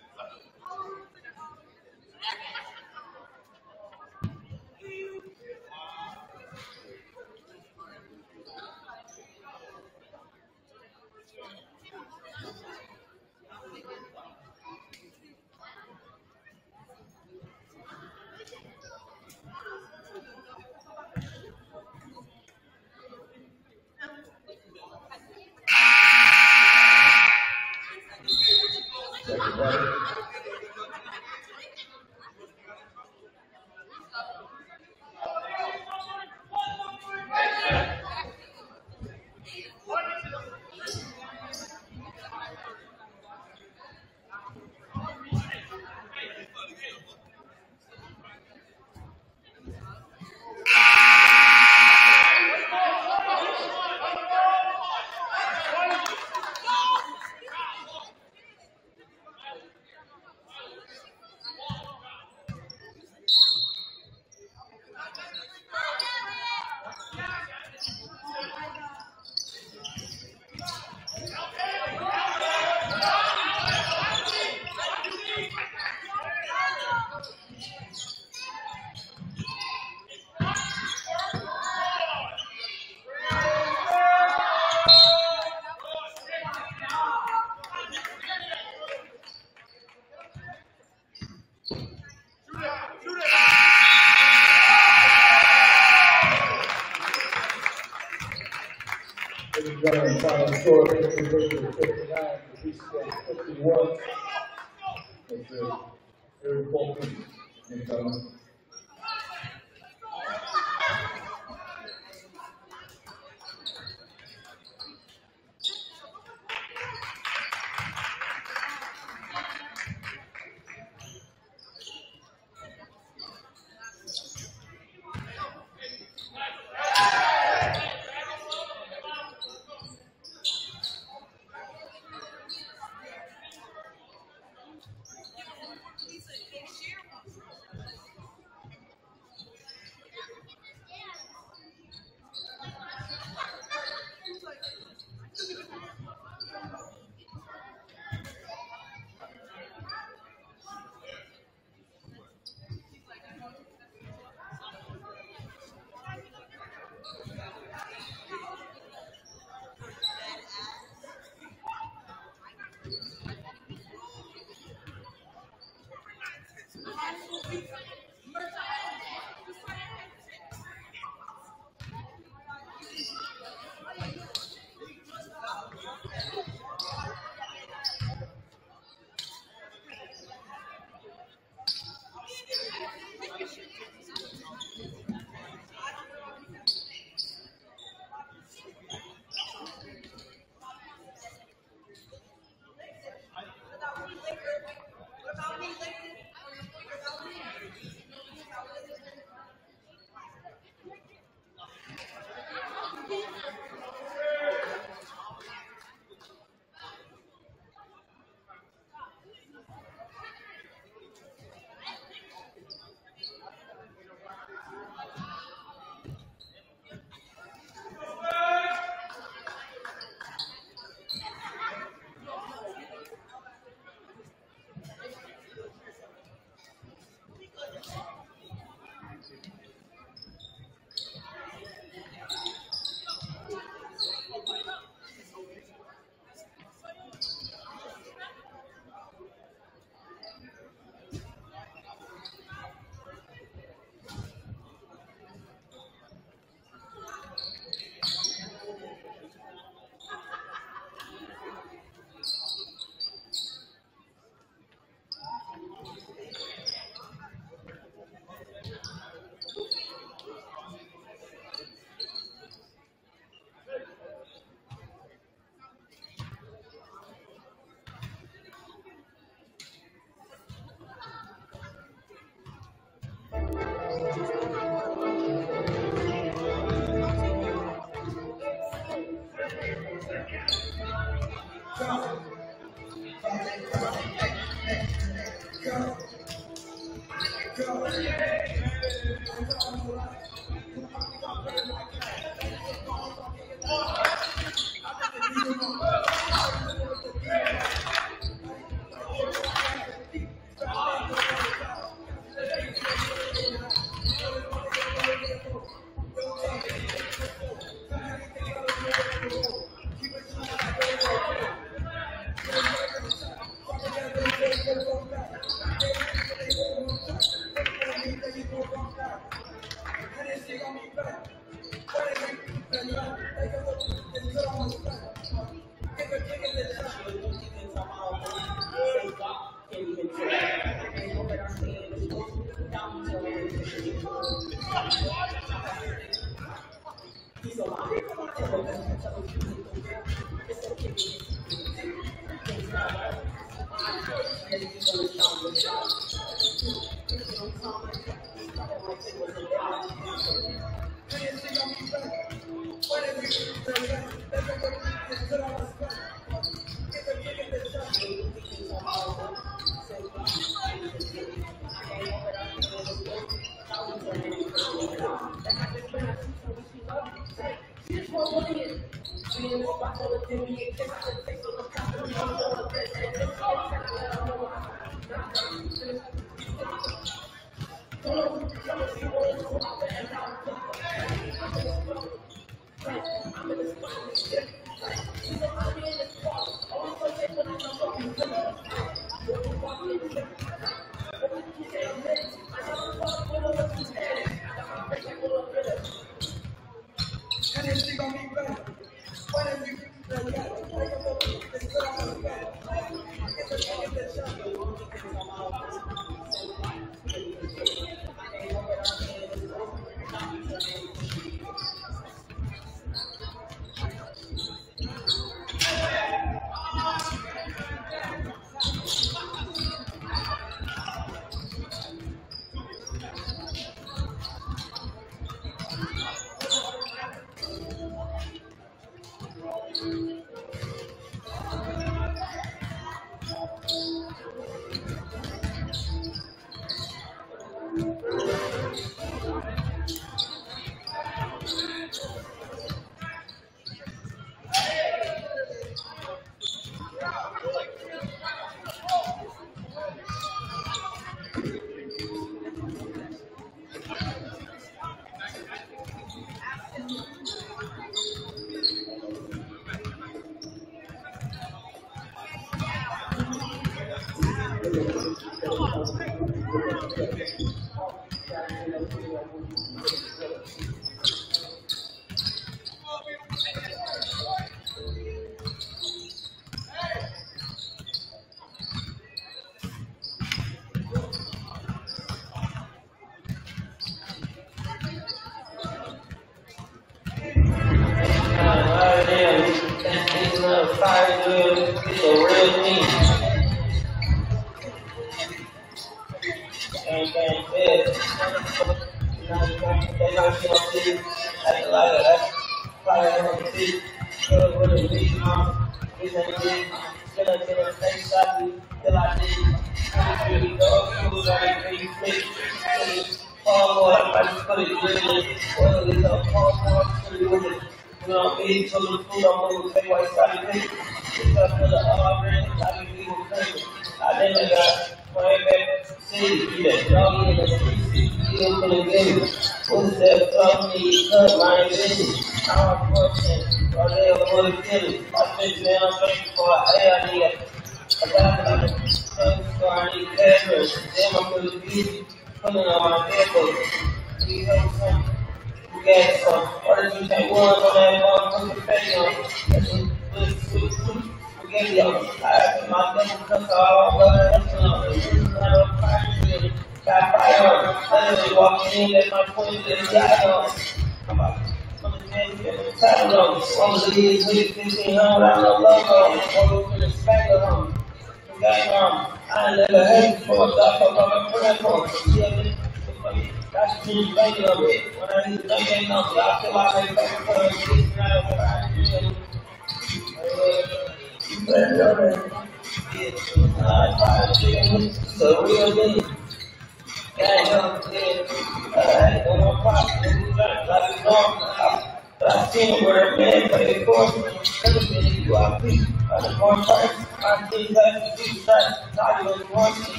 Gentlemen, final score, fifty-nine, fifty-one. That's it. Third ball, please. Gentlemen.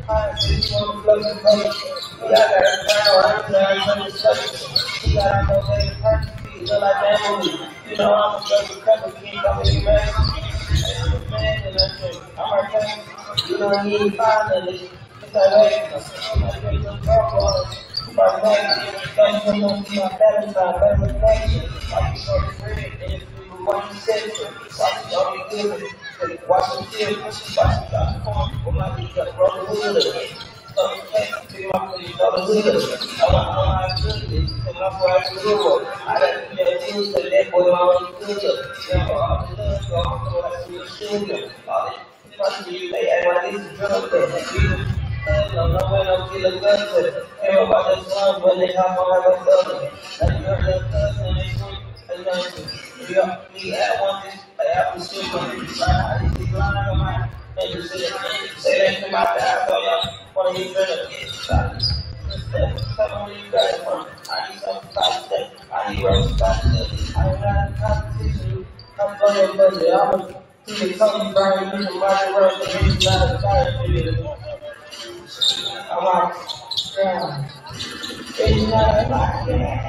You want to float the boat. We got that crown, I'm sorry, I'm just stuck. We got our no way perfect. Feel like family. You know I'm a struggle, couple kids, I'm with you, man. I'm a man, and that's it. I'm our cousin. You know he ain't finally. It's that way. I'm like, hey, look, bro, my name, that's when you see my better side, better connection. Watch you go to bread, and if you want to sit, watch you all be good. Watch you feel, watch you got the phone, or my knees up, brother, wheeler. So, hey, figure out what you brother, wheeler. I want to know how to do this, and I'm where I can do it. I got to be that dude, so that boy always good. Yeah, but all the love, so I'm going to have to be sugar. All this, trust me, they act like this is drug test. No, no way, no feeling good. Care about the sun when they come on have a cousin. Like you're the cousin, they sweet and nothing. We got me at one, I have to shoot them. I need to blind on my and you see it. Say that to my dad, so y'all want to get rid of it. Tell me where you got it from. I need some plastic. I need rose plastic. I don't have competition. I'm going to go to I'm going to come burn, you can buy the rose and you got a fire for you. I'm like, yeah. It's not like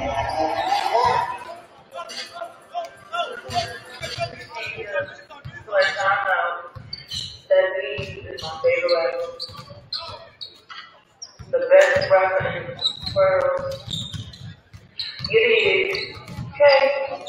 so I found out that these is my favorite. The best reference for it is okay.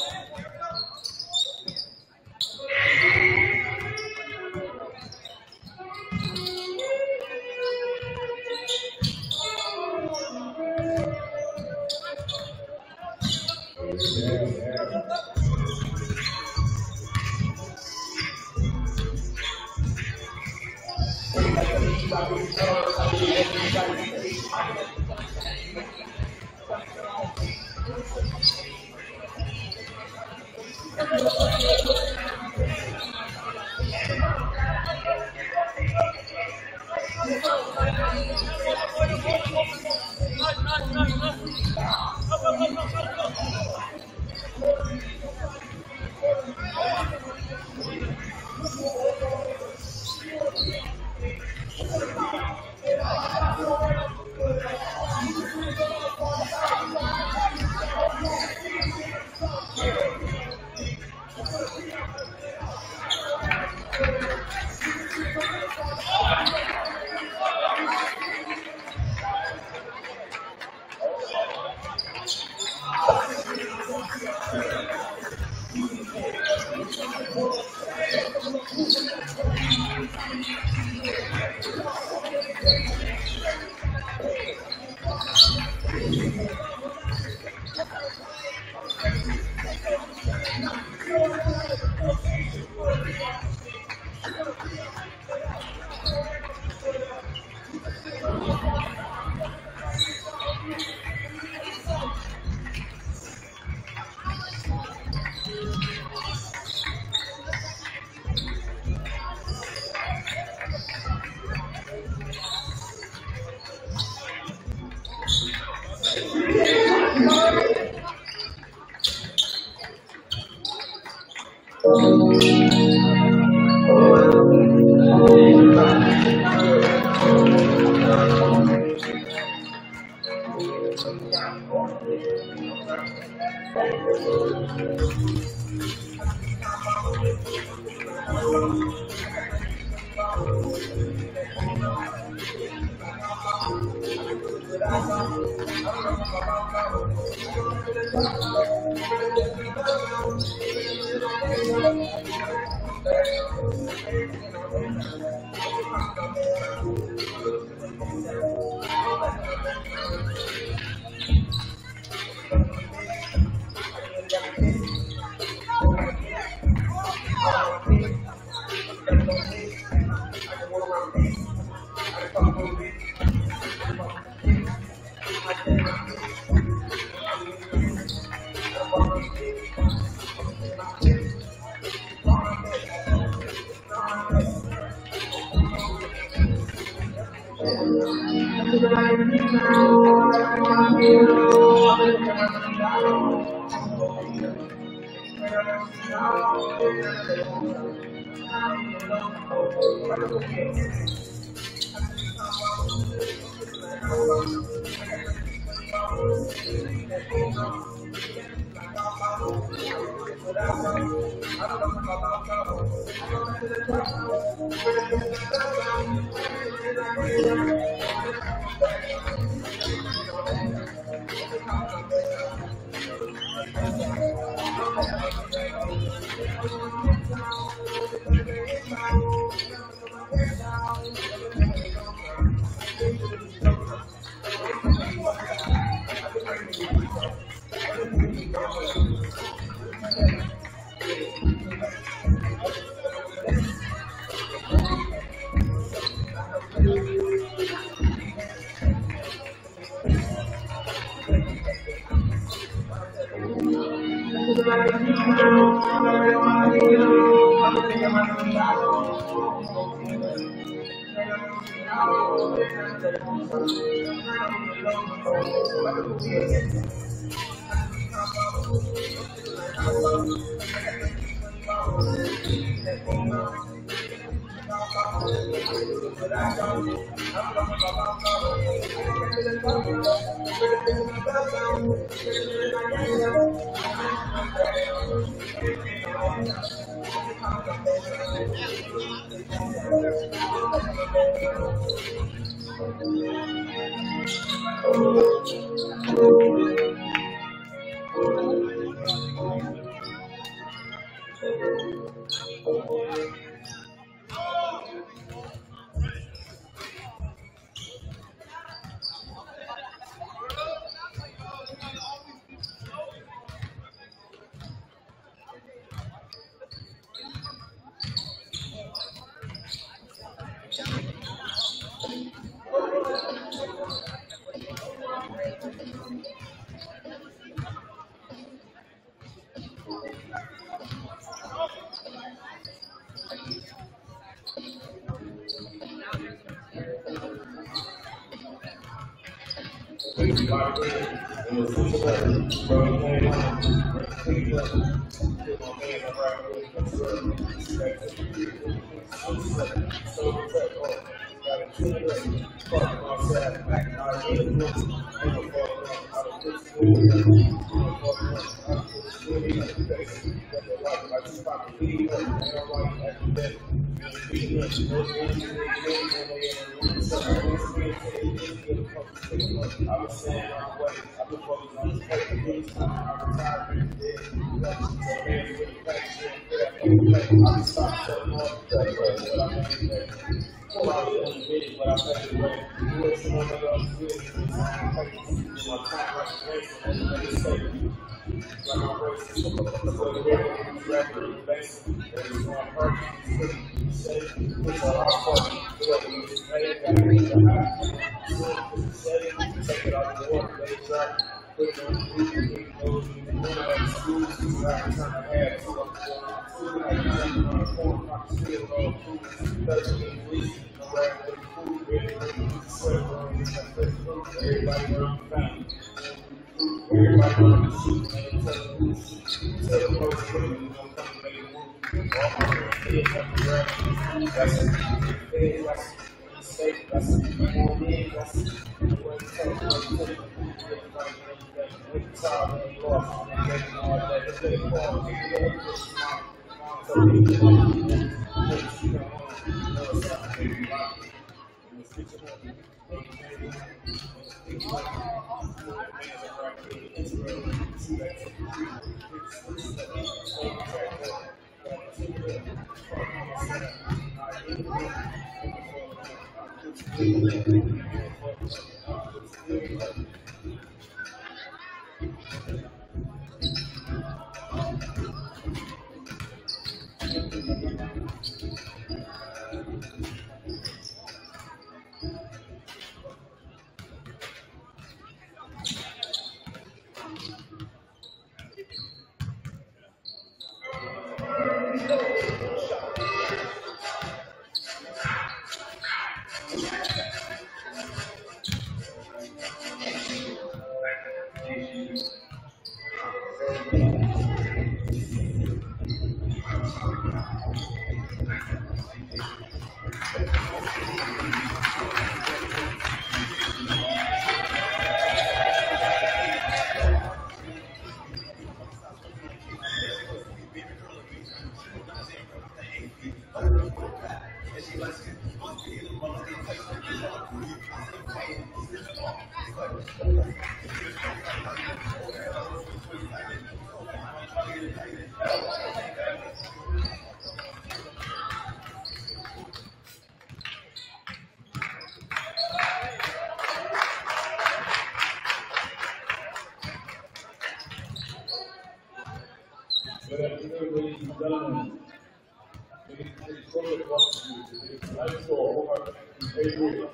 Good afternoon, ladies and gentlemen. It's sort of welcome you to the high school homework and Patriot.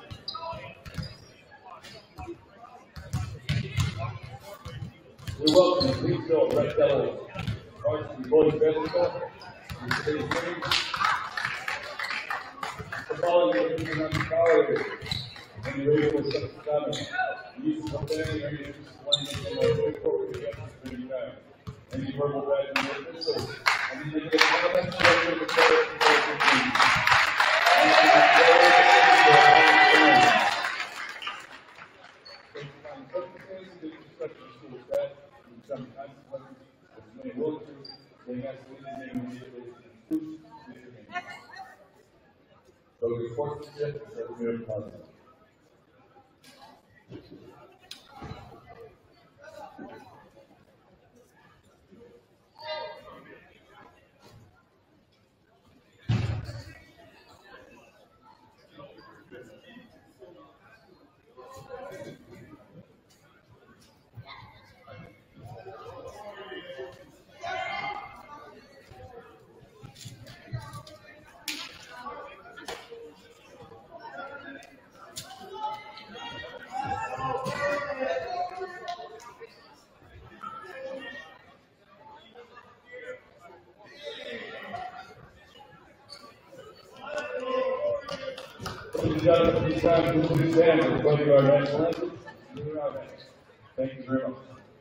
We welcome the Peekskill Red Devils, Varsity boys basketball, and today's game. The following is Binghamton College, and the radio was seven. The use of profanity and use of slang is appropriate against the time. Any verbal bad and officials, and you make a comment to the player to the team. Some consequences, as many will do, they have to leave the immediately to improve the game. So the sportsmanship is a mere positive. Ladies and gentlemen, please stand to please stand for the pledge of our national anthem. Thank you very much.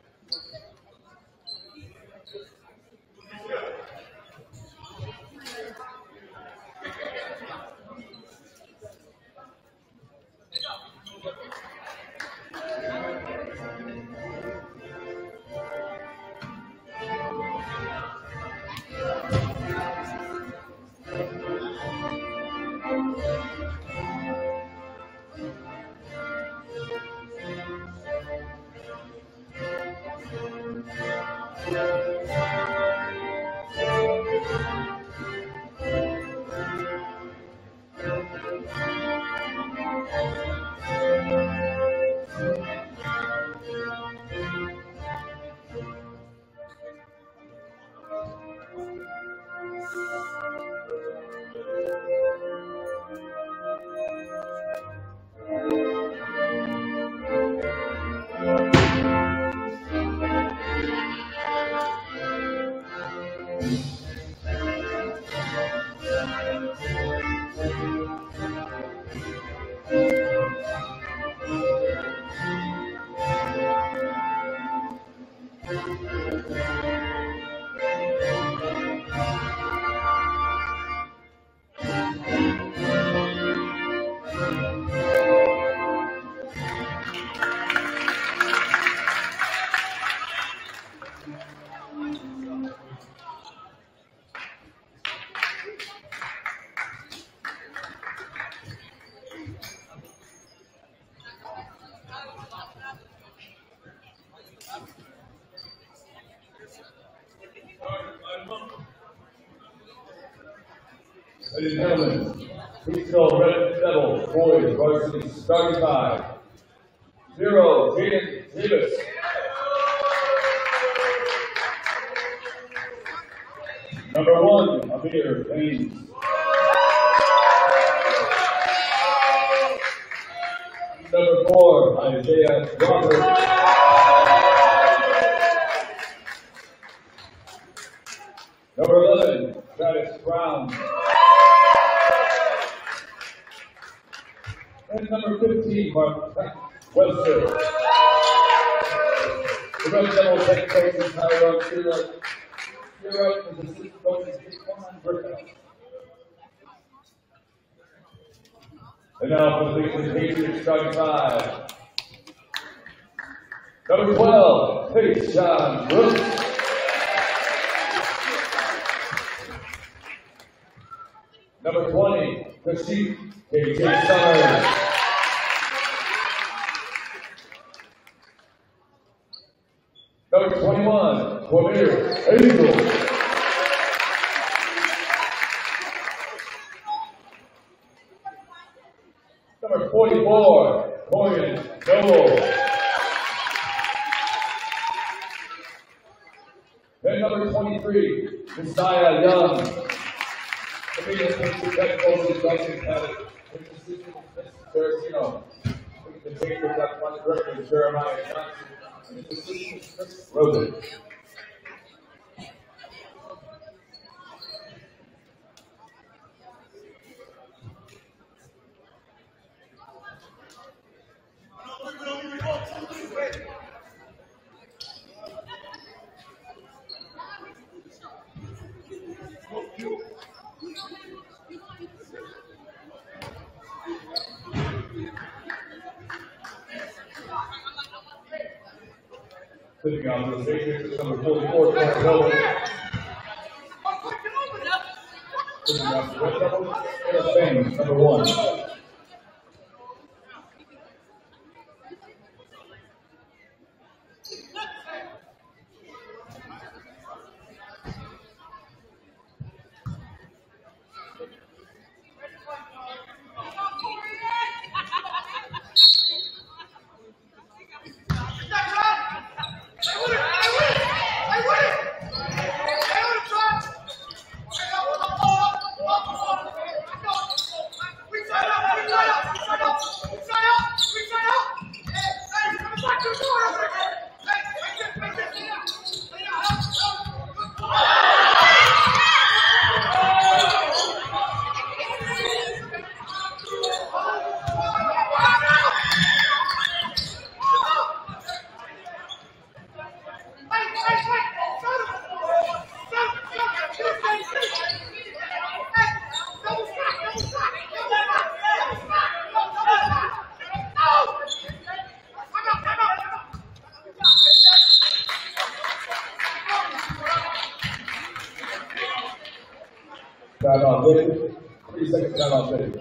Ladies and gentlemen, Peekskill Red Devils, boys, varsity starting five. Zero, Jaden Davis. Number one, Amir Haynes. Number four, Isaiah Roberts. Number eleven, Travis Brown. And number fifteen, Mark Webster. The Red Devils head coach is Tyrone Shearer. Shearer is the assistant coach is Dick Burkhouse. And now for the Binghamton Patriots starting five. Number twelve, Pace John Brooks. Number twenty, Chris seat, K J Summers. Number twenty-one, Quamir Hazel. Number forty-four, Corian Noble. Then number twenty-three, Messiah Young. The biggest thing to check closely Duncan had it. Tarantino. We can take that one director, Jeremiah Johnson. And the assistant is Chris Rosen. Sitting on the stage, number forty-four, Clark Noble. Sitting on the red double, Eric Bain, number one. Time out, David. Three seconds, time out, David.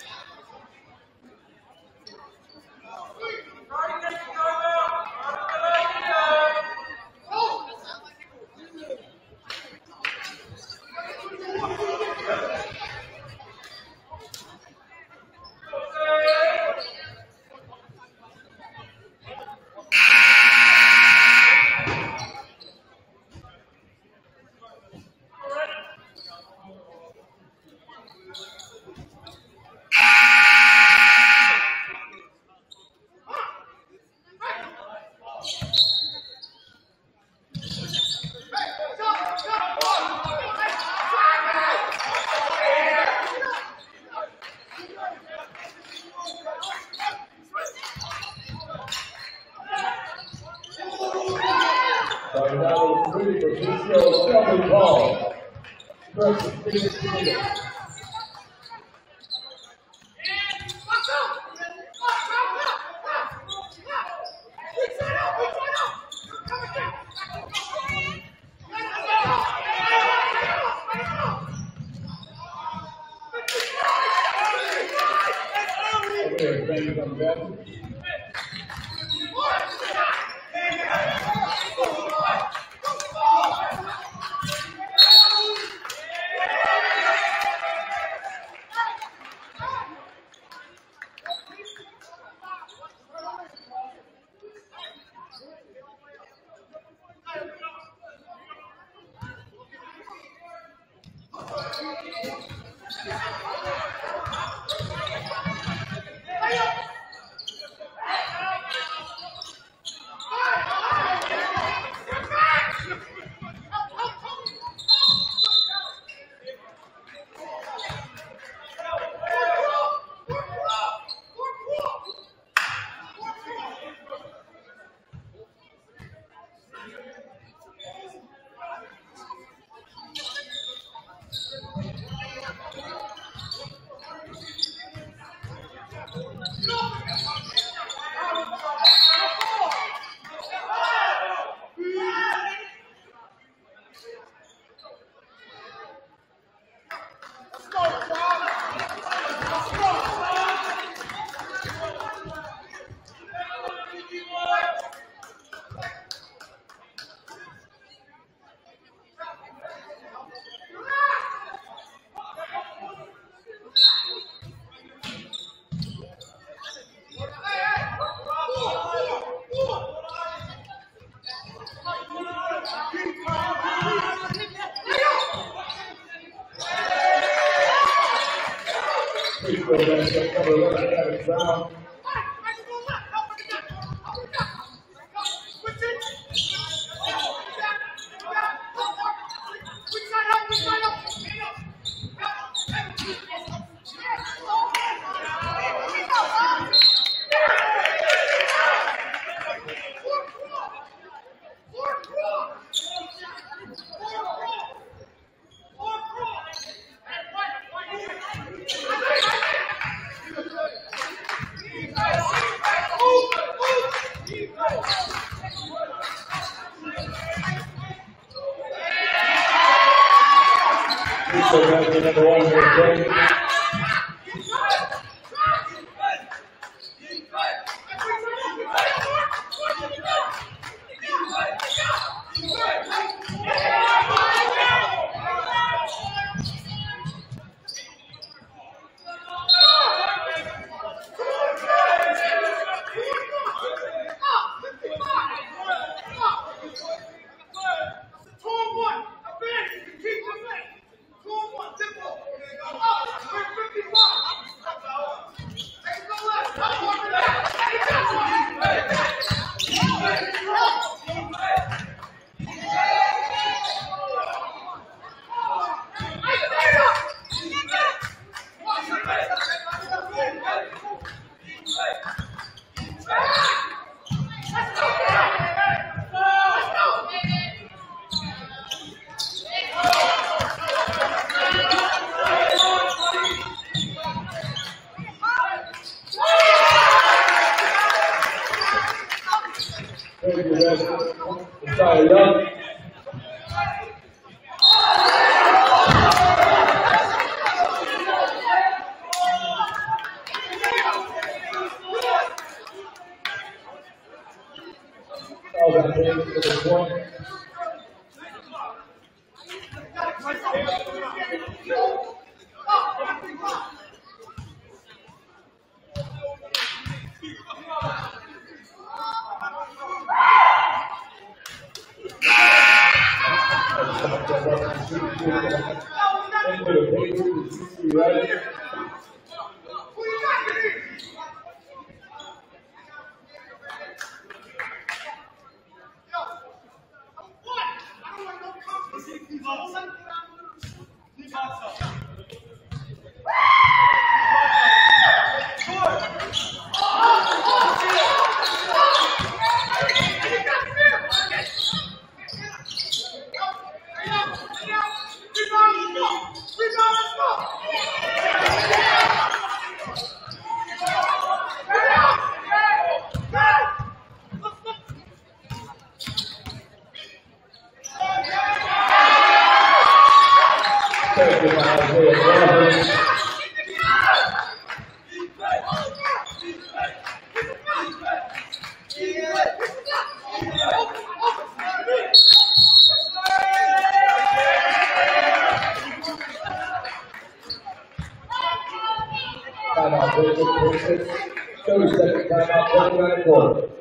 By now, three for Peekskill, double ball. First, Peekskill. Okay, thank you, come back. Peekskill back there, number eleven, Travis Brown. Peekskill back there, number one, number ten. Sorry, young. Oh, that brings to the point. Timeout, thirty-six, thirty seconds, timeout, twenty-nine quarter.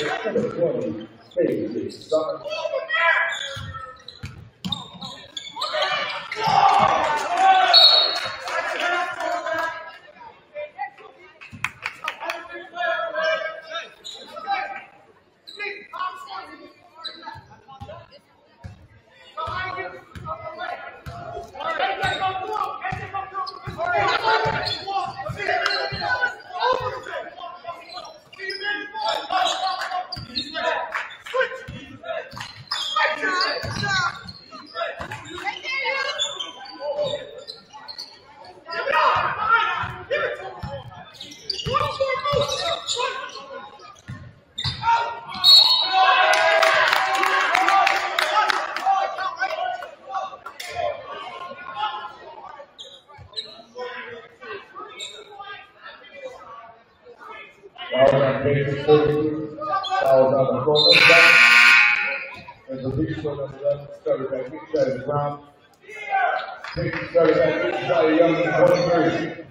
number twenty, Peekskill. Fouls on the corner. There's a reach on the left. Started back inside of the ground. Started back inside of Young in twenty-three.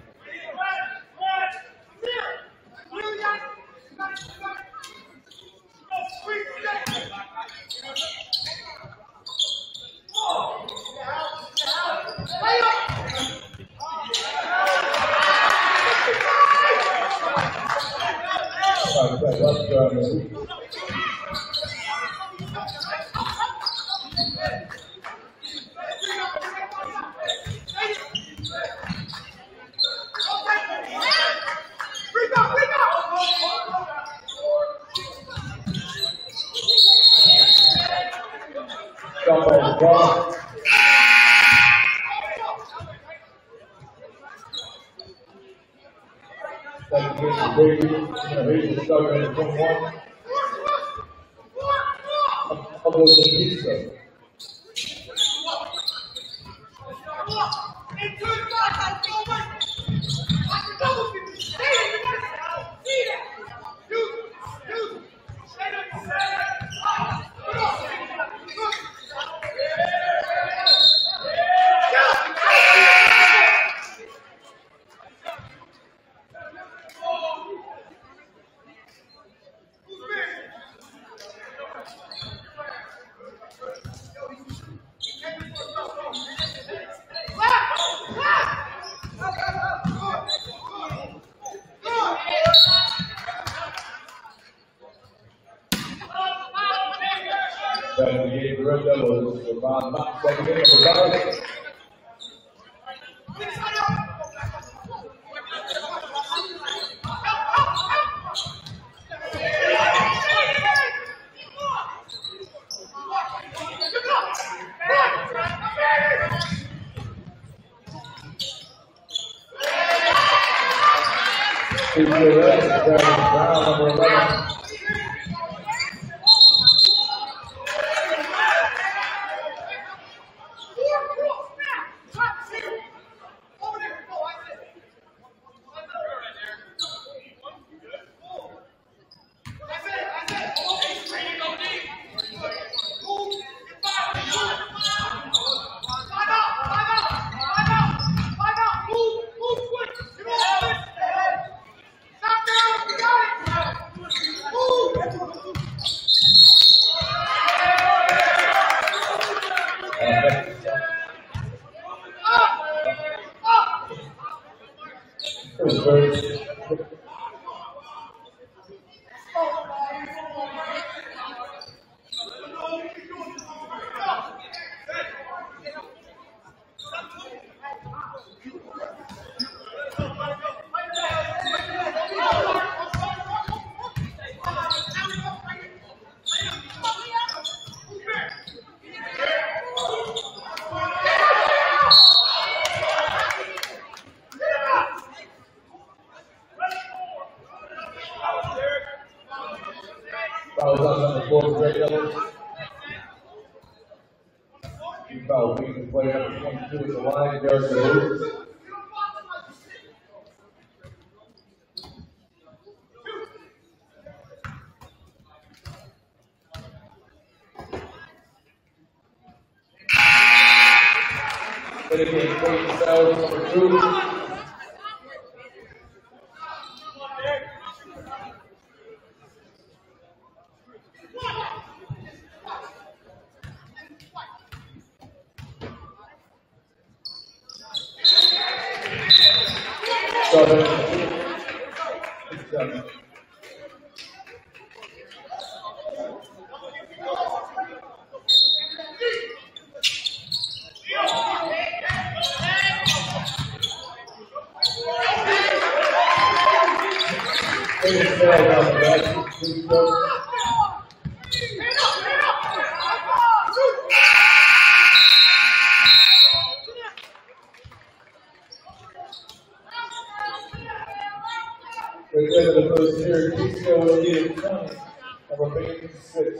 The first year, Peekskill will lead in twenty, number fifty-six.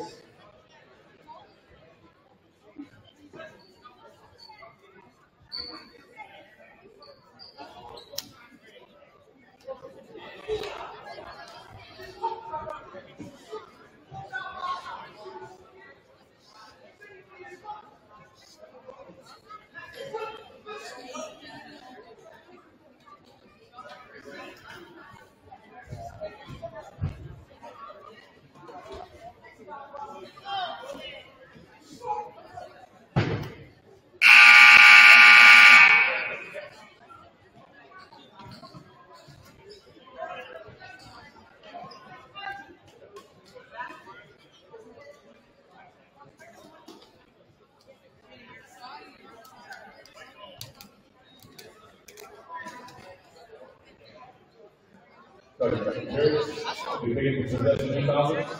Sorry, Secretary. We begin with possession inbound.